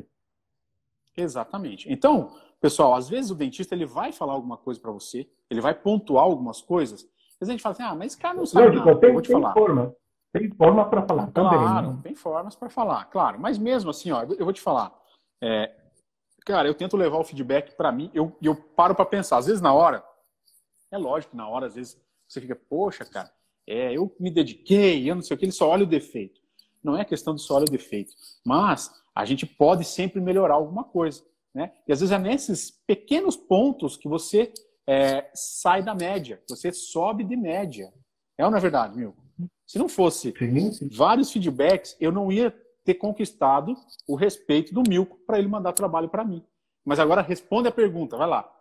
Exatamente. Então, pessoal, às vezes o dentista ele vai falar alguma coisa para você, ele vai pontuar algumas coisas, às vezes a gente fala assim, ah, mas esse cara não sabe Lógico, nada, tem, eu vou te tem falar. forma. Tem forma para falar também. Claro, Né? tem formas para falar, claro. Mas mesmo assim, ó, eu vou te falar, é, cara, eu tento levar o feedback para mim, eu, eu paro para pensar. Às vezes na hora, é lógico que na hora, às vezes você fica, poxa, cara, é, eu me dediquei, eu não sei o que, ele só olha o defeito. Não é questão de só olhar o defeito, mas a gente pode sempre melhorar alguma coisa, né? E às vezes é nesses pequenos pontos que você é, sai da média, você sobe de média. É ou não é verdade, Milko? Se não fosse Sim, sim. vários feedbacks, eu não ia ter conquistado o respeito do Milko para ele mandar trabalho para mim. Mas agora responde a pergunta, vai lá.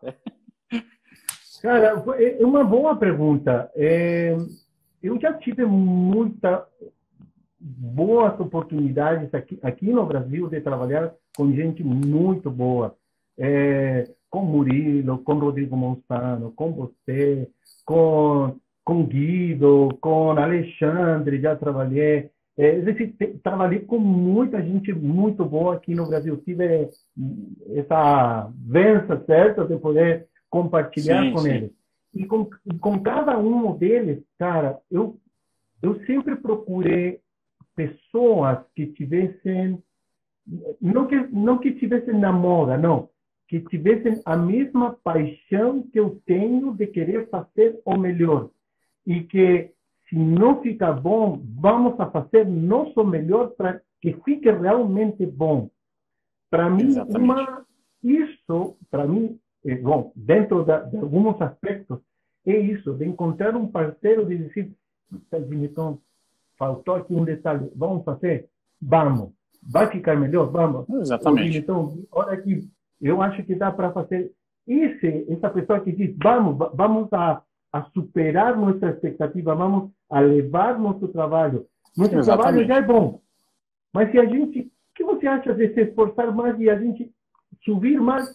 Cara, é uma boa pergunta. É, eu já tive muita boas oportunidades aqui, aqui no Brasil de trabalhar com gente muito boa. É, com Murilo, com Rodrigo Monsanto, com você, com, com Guido, com Alexandre, já trabalhei. É, trabalhei com muita gente muito boa aqui no Brasil. Tive essa benção, certo, de poder compartilhar Sim, com sim. eles. E com, com cada um deles, cara, eu, eu sempre procurei pessoas que tivessem, não que, não que tivessem na moda, não, que tivessem a mesma paixão que eu tenho de querer fazer o melhor. E que, se não ficar bom, vamos a fazer nosso melhor para que fique realmente bom. Para mim, uma, isso, para mim, é, bom, dentro da, de alguns aspectos, é isso, de encontrar um parceiro de dizer, então, faltou aqui um detalhe, vamos fazer? Vamos. Vai ficar melhor? Vamos. Exatamente. Então, olha aqui, eu acho que dá para fazer. Esse, essa pessoa que diz, vamos, vamos a, a superar nossa expectativa, vamos a levar nosso trabalho. Nosso Exatamente. trabalho já é bom. Mas se a gente, o que você acha de se esforçar mais e a gente subir mais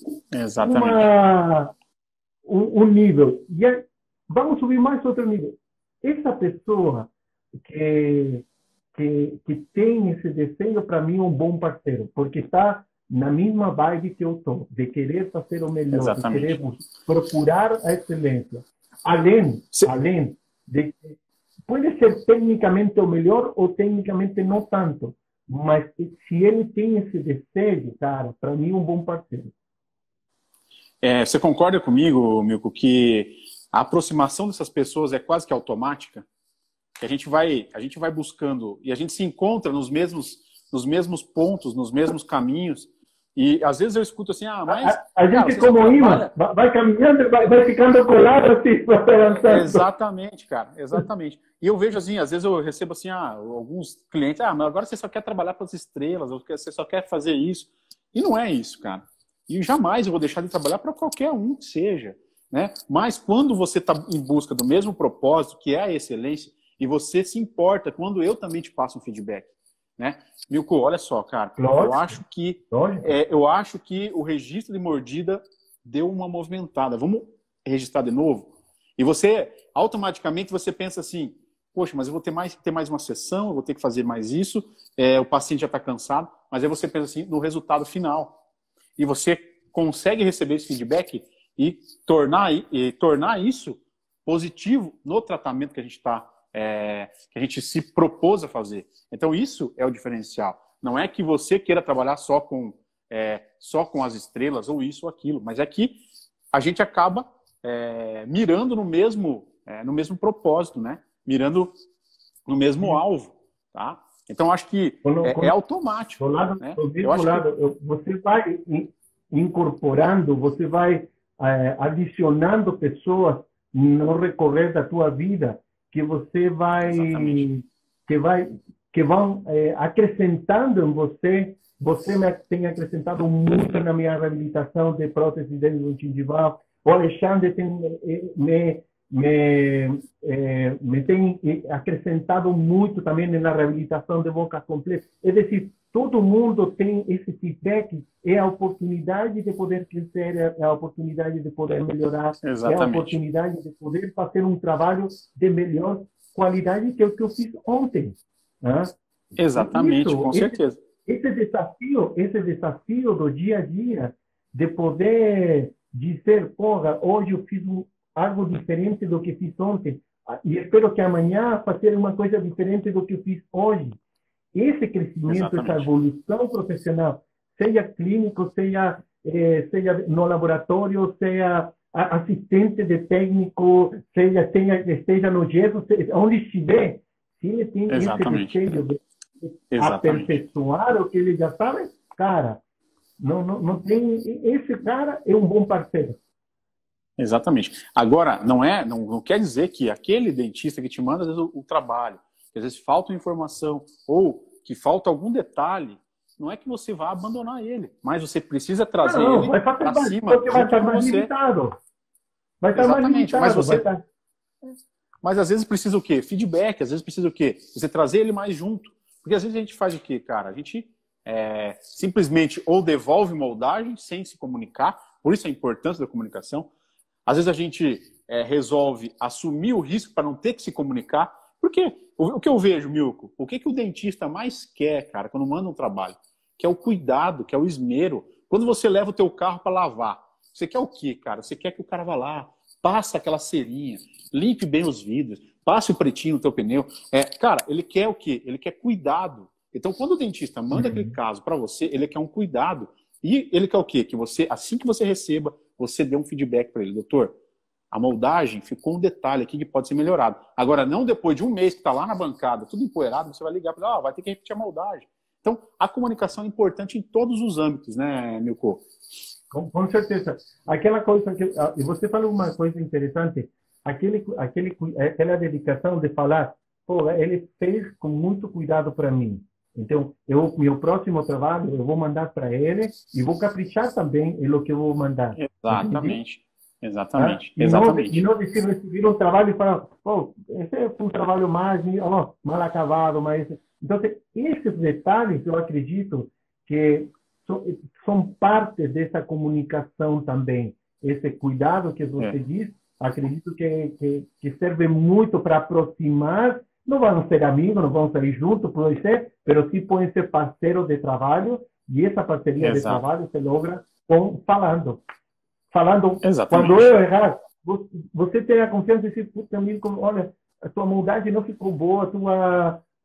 uma, um, um nível? E aí, vamos subir mais outro nível. Essa pessoa que, que, que tem esse desejo, para mim, é um bom parceiro, porque está na mesma vibe que eu estou, de querer fazer o melhor, Exatamente. de querer procurar a excelência. Além, além de... Pode ser tecnicamente o melhor ou tecnicamente não tanto, mas se ele tem esse desejo, cara, para mim é um bom parceiro. É, você concorda comigo, Milko, que a aproximação dessas pessoas é quase que automática, que a gente vai, a gente vai buscando e a gente se encontra nos mesmos, nos mesmos pontos, nos mesmos caminhos. E às vezes eu escuto assim, ah, mas... A, a gente cara, como imã, vai, vai caminhando, vai, vai ficando colado assim, vai avançando. Exatamente, cara, exatamente. E eu vejo assim, às vezes eu recebo assim, ah, alguns clientes, ah, mas agora você só quer trabalhar para as estrelas, ou você só quer fazer isso. E não é isso, cara. E jamais eu vou deixar de trabalhar para qualquer um que seja, né? Mas quando você está em busca do mesmo propósito, que é a excelência, e você se importa quando eu também te passo um feedback, né? Milko, olha só, cara, Lógico. eu acho que é, eu acho que o registro de mordida deu uma movimentada. Vamos registrar de novo? E você, automaticamente, você pensa assim, poxa, mas eu vou ter mais ter mais uma sessão, eu vou ter que fazer mais isso, é, o paciente já está cansado, mas aí você pensa assim, no resultado final. E você consegue receber esse feedback e tornar, e tornar isso positivo no tratamento que a gente está É, que a gente se propôs a fazer. Então isso é o diferencial. Não é que você queira trabalhar só com, é, só com as estrelas ou isso ou aquilo, mas é que a gente acaba é, mirando no mesmo, é, no mesmo propósito, né? Mirando no mesmo alvo. Tá? Então acho que quando, é, quando, é automático. Do lado, né? do Eu acho lado, que... Você vai incorporando, você vai é, adicionando pessoas no recorrer da tua vida que você vai Exatamente. que vai que vão é, acrescentando em você. Você me tem acrescentado muito na minha reabilitação de prótese dentro do gengival. O Alexandre tem me me, é, me tem acrescentado muito também na reabilitação de boca completa. É decir, todo mundo tem esse feedback, é a oportunidade de poder crescer, é a oportunidade de poder melhorar, Exatamente. é a oportunidade de poder fazer um trabalho de melhor qualidade que é o que eu fiz ontem. Né? Exatamente, Isso, com esse, certeza. Esse desafio, esse desafio do dia a dia, de poder dizer, porra, hoje eu fiz um, algo diferente do que fiz ontem, e espero que amanhã fazer uma coisa diferente do que eu fiz hoje. Esse crescimento, Exatamente. essa evolução profissional, seja clínico, seja, eh, seja no laboratório, seja assistente de técnico, seja tenha, esteja no gesso, seja, onde estiver, se ele tem Exatamente. esse desejo de Exatamente. aperfeiçoar o que ele já sabe, cara, não, não, não tem, esse cara é um bom parceiro. Exatamente. Agora, não é, não, não quer dizer que aquele dentista que te manda às vezes, o, o trabalho, que às vezes falta informação ou que falta algum detalhe, não é que você vá abandonar ele, mas você precisa trazer não, ele para cima. Porque vai estar mais você. limitado. Vai estar Exatamente. mais limitado. Mas, você... Estar... mas às vezes precisa o quê? Feedback, às vezes precisa o quê? Você trazer ele mais junto. Porque às vezes a gente faz o quê, cara? A gente é, simplesmente ou devolve moldagem sem se comunicar, por isso a importância da comunicação. Às vezes a gente é, resolve assumir o risco para não ter que se comunicar. Porque o, o que eu vejo, Milko, o que, que o dentista mais quer, cara, quando manda um trabalho? Que é o cuidado, que é o esmero. Quando você leva o teu carro para lavar, você quer o quê, cara? Você quer que o cara vá lá, passe aquela cerinha, limpe bem os vidros, passe o pretinho no teu pneu. É, cara, ele quer o quê? Ele quer cuidado. Então, quando o dentista manda uhum. aquele caso para você, ele quer um cuidado. E ele quer o quê? Que você, assim que você receba, você dê um feedback para ele. Doutor, a moldagem ficou um detalhe aqui que pode ser melhorado. Agora, não depois de um mês que está lá na bancada, tudo empoeirado, você vai ligar para ele, ah, vai ter que repetir a moldagem. Então, a comunicação é importante em todos os âmbitos, né, Milko? Com, com certeza. Aquela coisa que... E você falou uma coisa interessante. Aquele, aquele, aquela dedicação de falar, pô, ele fez com muito cuidado para mim. Então, eu, meu próximo trabalho, eu vou mandar para ele e vou caprichar também no que eu vou mandar. Exatamente. Exatamente. Ah, e, Exatamente. Não, e não decidir receber um trabalho e falar, pô, esse é um trabalho mais ó, mal acabado, mas... Então, esses detalhes, eu acredito que são, são parte dessa comunicação também. Esse cuidado que você é. diz, acredito que, que, que serve muito para aproximar. Não vão ser amigos, não vão sair juntos, pode ser, mas sim podem ser parceiros de trabalho, e essa parceria Exato. de trabalho se logra com, falando. Falando, Exatamente. Quando eu errar, você tem a confiança de dizer, puta, amigo, olha, a tua moldagem não ficou boa, a tua,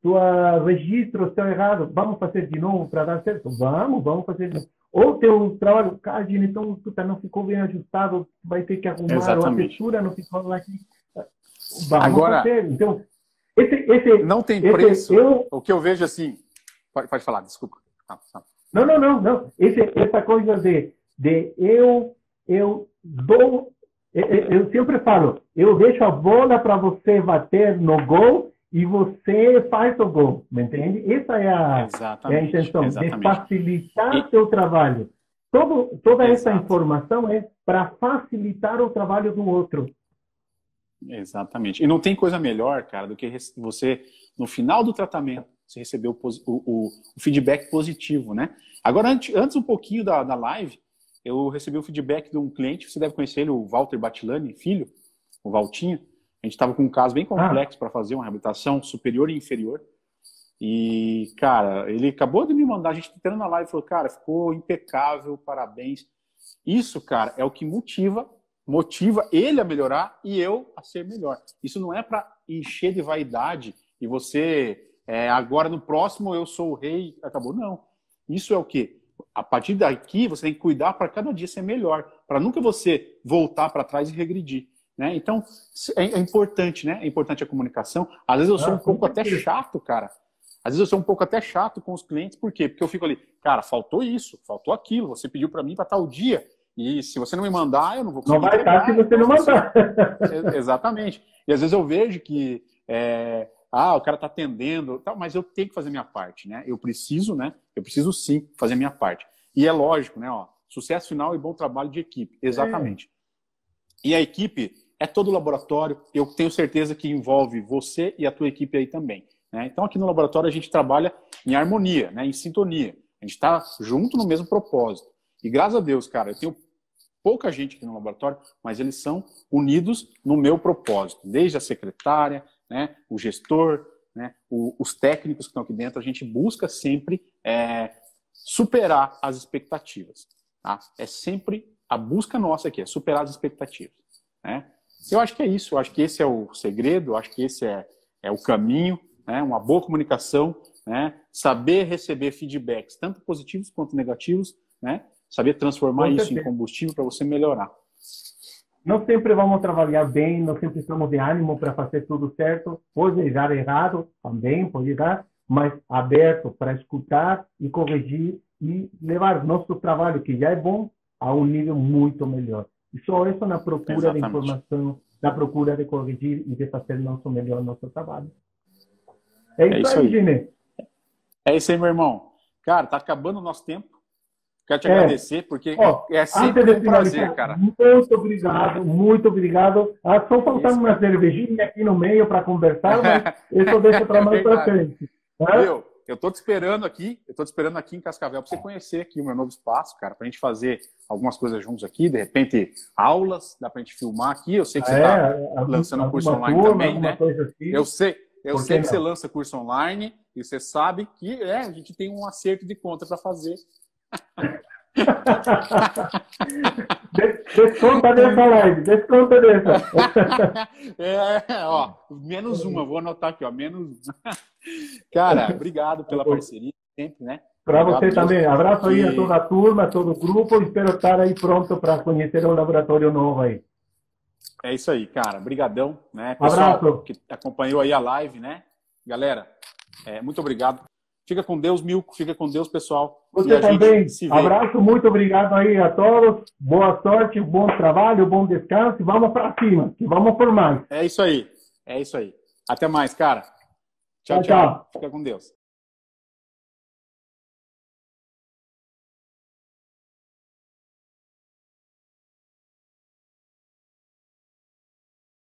tua registro está errado, vamos fazer de novo para dar certo? Vamos, vamos fazer de novo. Ou teu trabalho, cara, então, puta, não ficou bem ajustado, vai ter que arrumar, Exatamente. ou a textura não ficou lá aqui. Vamos Agora, fazer. Então, esse, esse, não tem esse, preço. eu... O que eu vejo assim... Pode, pode falar, desculpa. Ah, ah. Não, não, não. não. Esse, essa coisa de, de eu, eu dou... Eu, eu sempre falo, eu deixo a bola para você bater no gol e você faz o gol, me entende? Essa é a, é a intenção, exatamente. De facilitar o seu trabalho. Todo, toda essa Exato. Informação é para facilitar o trabalho do outro. Exatamente. E não tem coisa melhor, cara, do que você, no final do tratamento, você receber o, o, o feedback positivo, né? Agora, antes, antes um pouquinho da, da live, eu recebi o feedback de um cliente, você deve conhecer ele, o Walter Batilani, filho, o Valtinho. A gente estava com um caso bem complexo ah. para fazer uma reabilitação superior e inferior. E, cara, ele acabou de me mandar, a gente entrando na live, falou, cara, ficou impecável, parabéns. Isso, cara, é o que motiva, motiva ele a melhorar e eu a ser melhor. Isso não é para encher de vaidade e você, é, agora no próximo eu sou o rei, acabou. Não. Isso é o quê? A partir daqui, você tem que cuidar para cada dia ser melhor, para nunca você voltar para trás e regredir. Né? Então, é, é importante, né? É importante a comunicação. Às vezes eu sou ah, um pouco até chato, cara. Às vezes eu sou um pouco até chato com os clientes. Por quê? Porque eu fico ali, cara, faltou isso, faltou aquilo. Você pediu para mim para tal dia. E se você não me mandar, eu não vou conseguir. Não vai estar se você não mandar. Exatamente. E às vezes eu vejo que é, ah, o cara está atendendo, tal, mas eu tenho que fazer minha parte, né? Eu preciso, né? Eu preciso sim fazer minha parte. E é lógico, né? Ó, sucesso final e bom trabalho de equipe. Exatamente. É. E a equipe é todo o laboratório. Eu tenho certeza que envolve você e a tua equipe aí também. Né? Então, aqui no laboratório, a gente trabalha em harmonia, né? Em sintonia. A gente está junto no mesmo propósito. E graças a Deus, cara, eu tenho pouca gente aqui no laboratório, mas eles são unidos no meu propósito. Desde a secretária, né? O gestor, né? O, os técnicos que estão aqui dentro, a gente busca sempre é, superar as expectativas. Tá? É sempre a busca nossa aqui, é superar as expectativas. Né? Eu acho que é isso, eu acho que esse é o segredo, eu acho que esse é, é o caminho, né? Uma boa comunicação, né? Saber receber feedbacks, tanto positivos quanto negativos, né? Saber transformar isso em combustível para você melhorar. Não sempre vamos trabalhar bem, não sempre estamos de ânimo para fazer tudo certo, pode dar errado também, pode dar, mas aberto para escutar e corrigir e levar nosso trabalho, que já é bom, a um nível muito melhor. E só isso na procura Exatamente. De informação, na procura de corrigir e de fazer nosso melhor nosso trabalho. É isso, é isso aí, Gine. É isso aí, meu irmão. Cara, tá acabando o nosso tempo. Quero te é. agradecer, porque Ó, é sempre um prazer, cara. Muito obrigado, muito obrigado. Ah, só faltando uma cervejinha aqui no meio para conversar, mas isso deixa para mais para frente. Tá? Meu, eu tô te esperando aqui, eu tô te esperando aqui em Cascavel para você conhecer aqui o meu novo espaço, cara, pra gente fazer algumas coisas juntos aqui, de repente aulas, dá pra gente filmar aqui. Eu sei que você é, tá lançando um curso online turma, também, né? Assim. Eu sei, eu sei que não? Você lança curso online e você sabe que é, a gente tem um acerto de conta para fazer. Desconta dessa live, desconta dessa. É, ó, menos uma, vou anotar aqui, ó, menos Cara, obrigado pela parceria, sempre, né? Para você mesmo. Também, abraço aí e... a toda a turma, a todo o grupo, espero estar aí pronto para conhecer um laboratório novo aí. É isso aí, cara, brigadão, né? Pessoal abraço. Que acompanhou aí a live, né? Galera, é, muito obrigado. Fica com Deus, Milko. Fica com Deus, pessoal. Você também. Abraço, muito obrigado aí a todos. Boa sorte, bom trabalho, bom descanso. Vamos para cima, que vamos por mais. É isso aí. É isso aí. Até mais, cara. Tchau, tchau. tchau. Fica com Deus.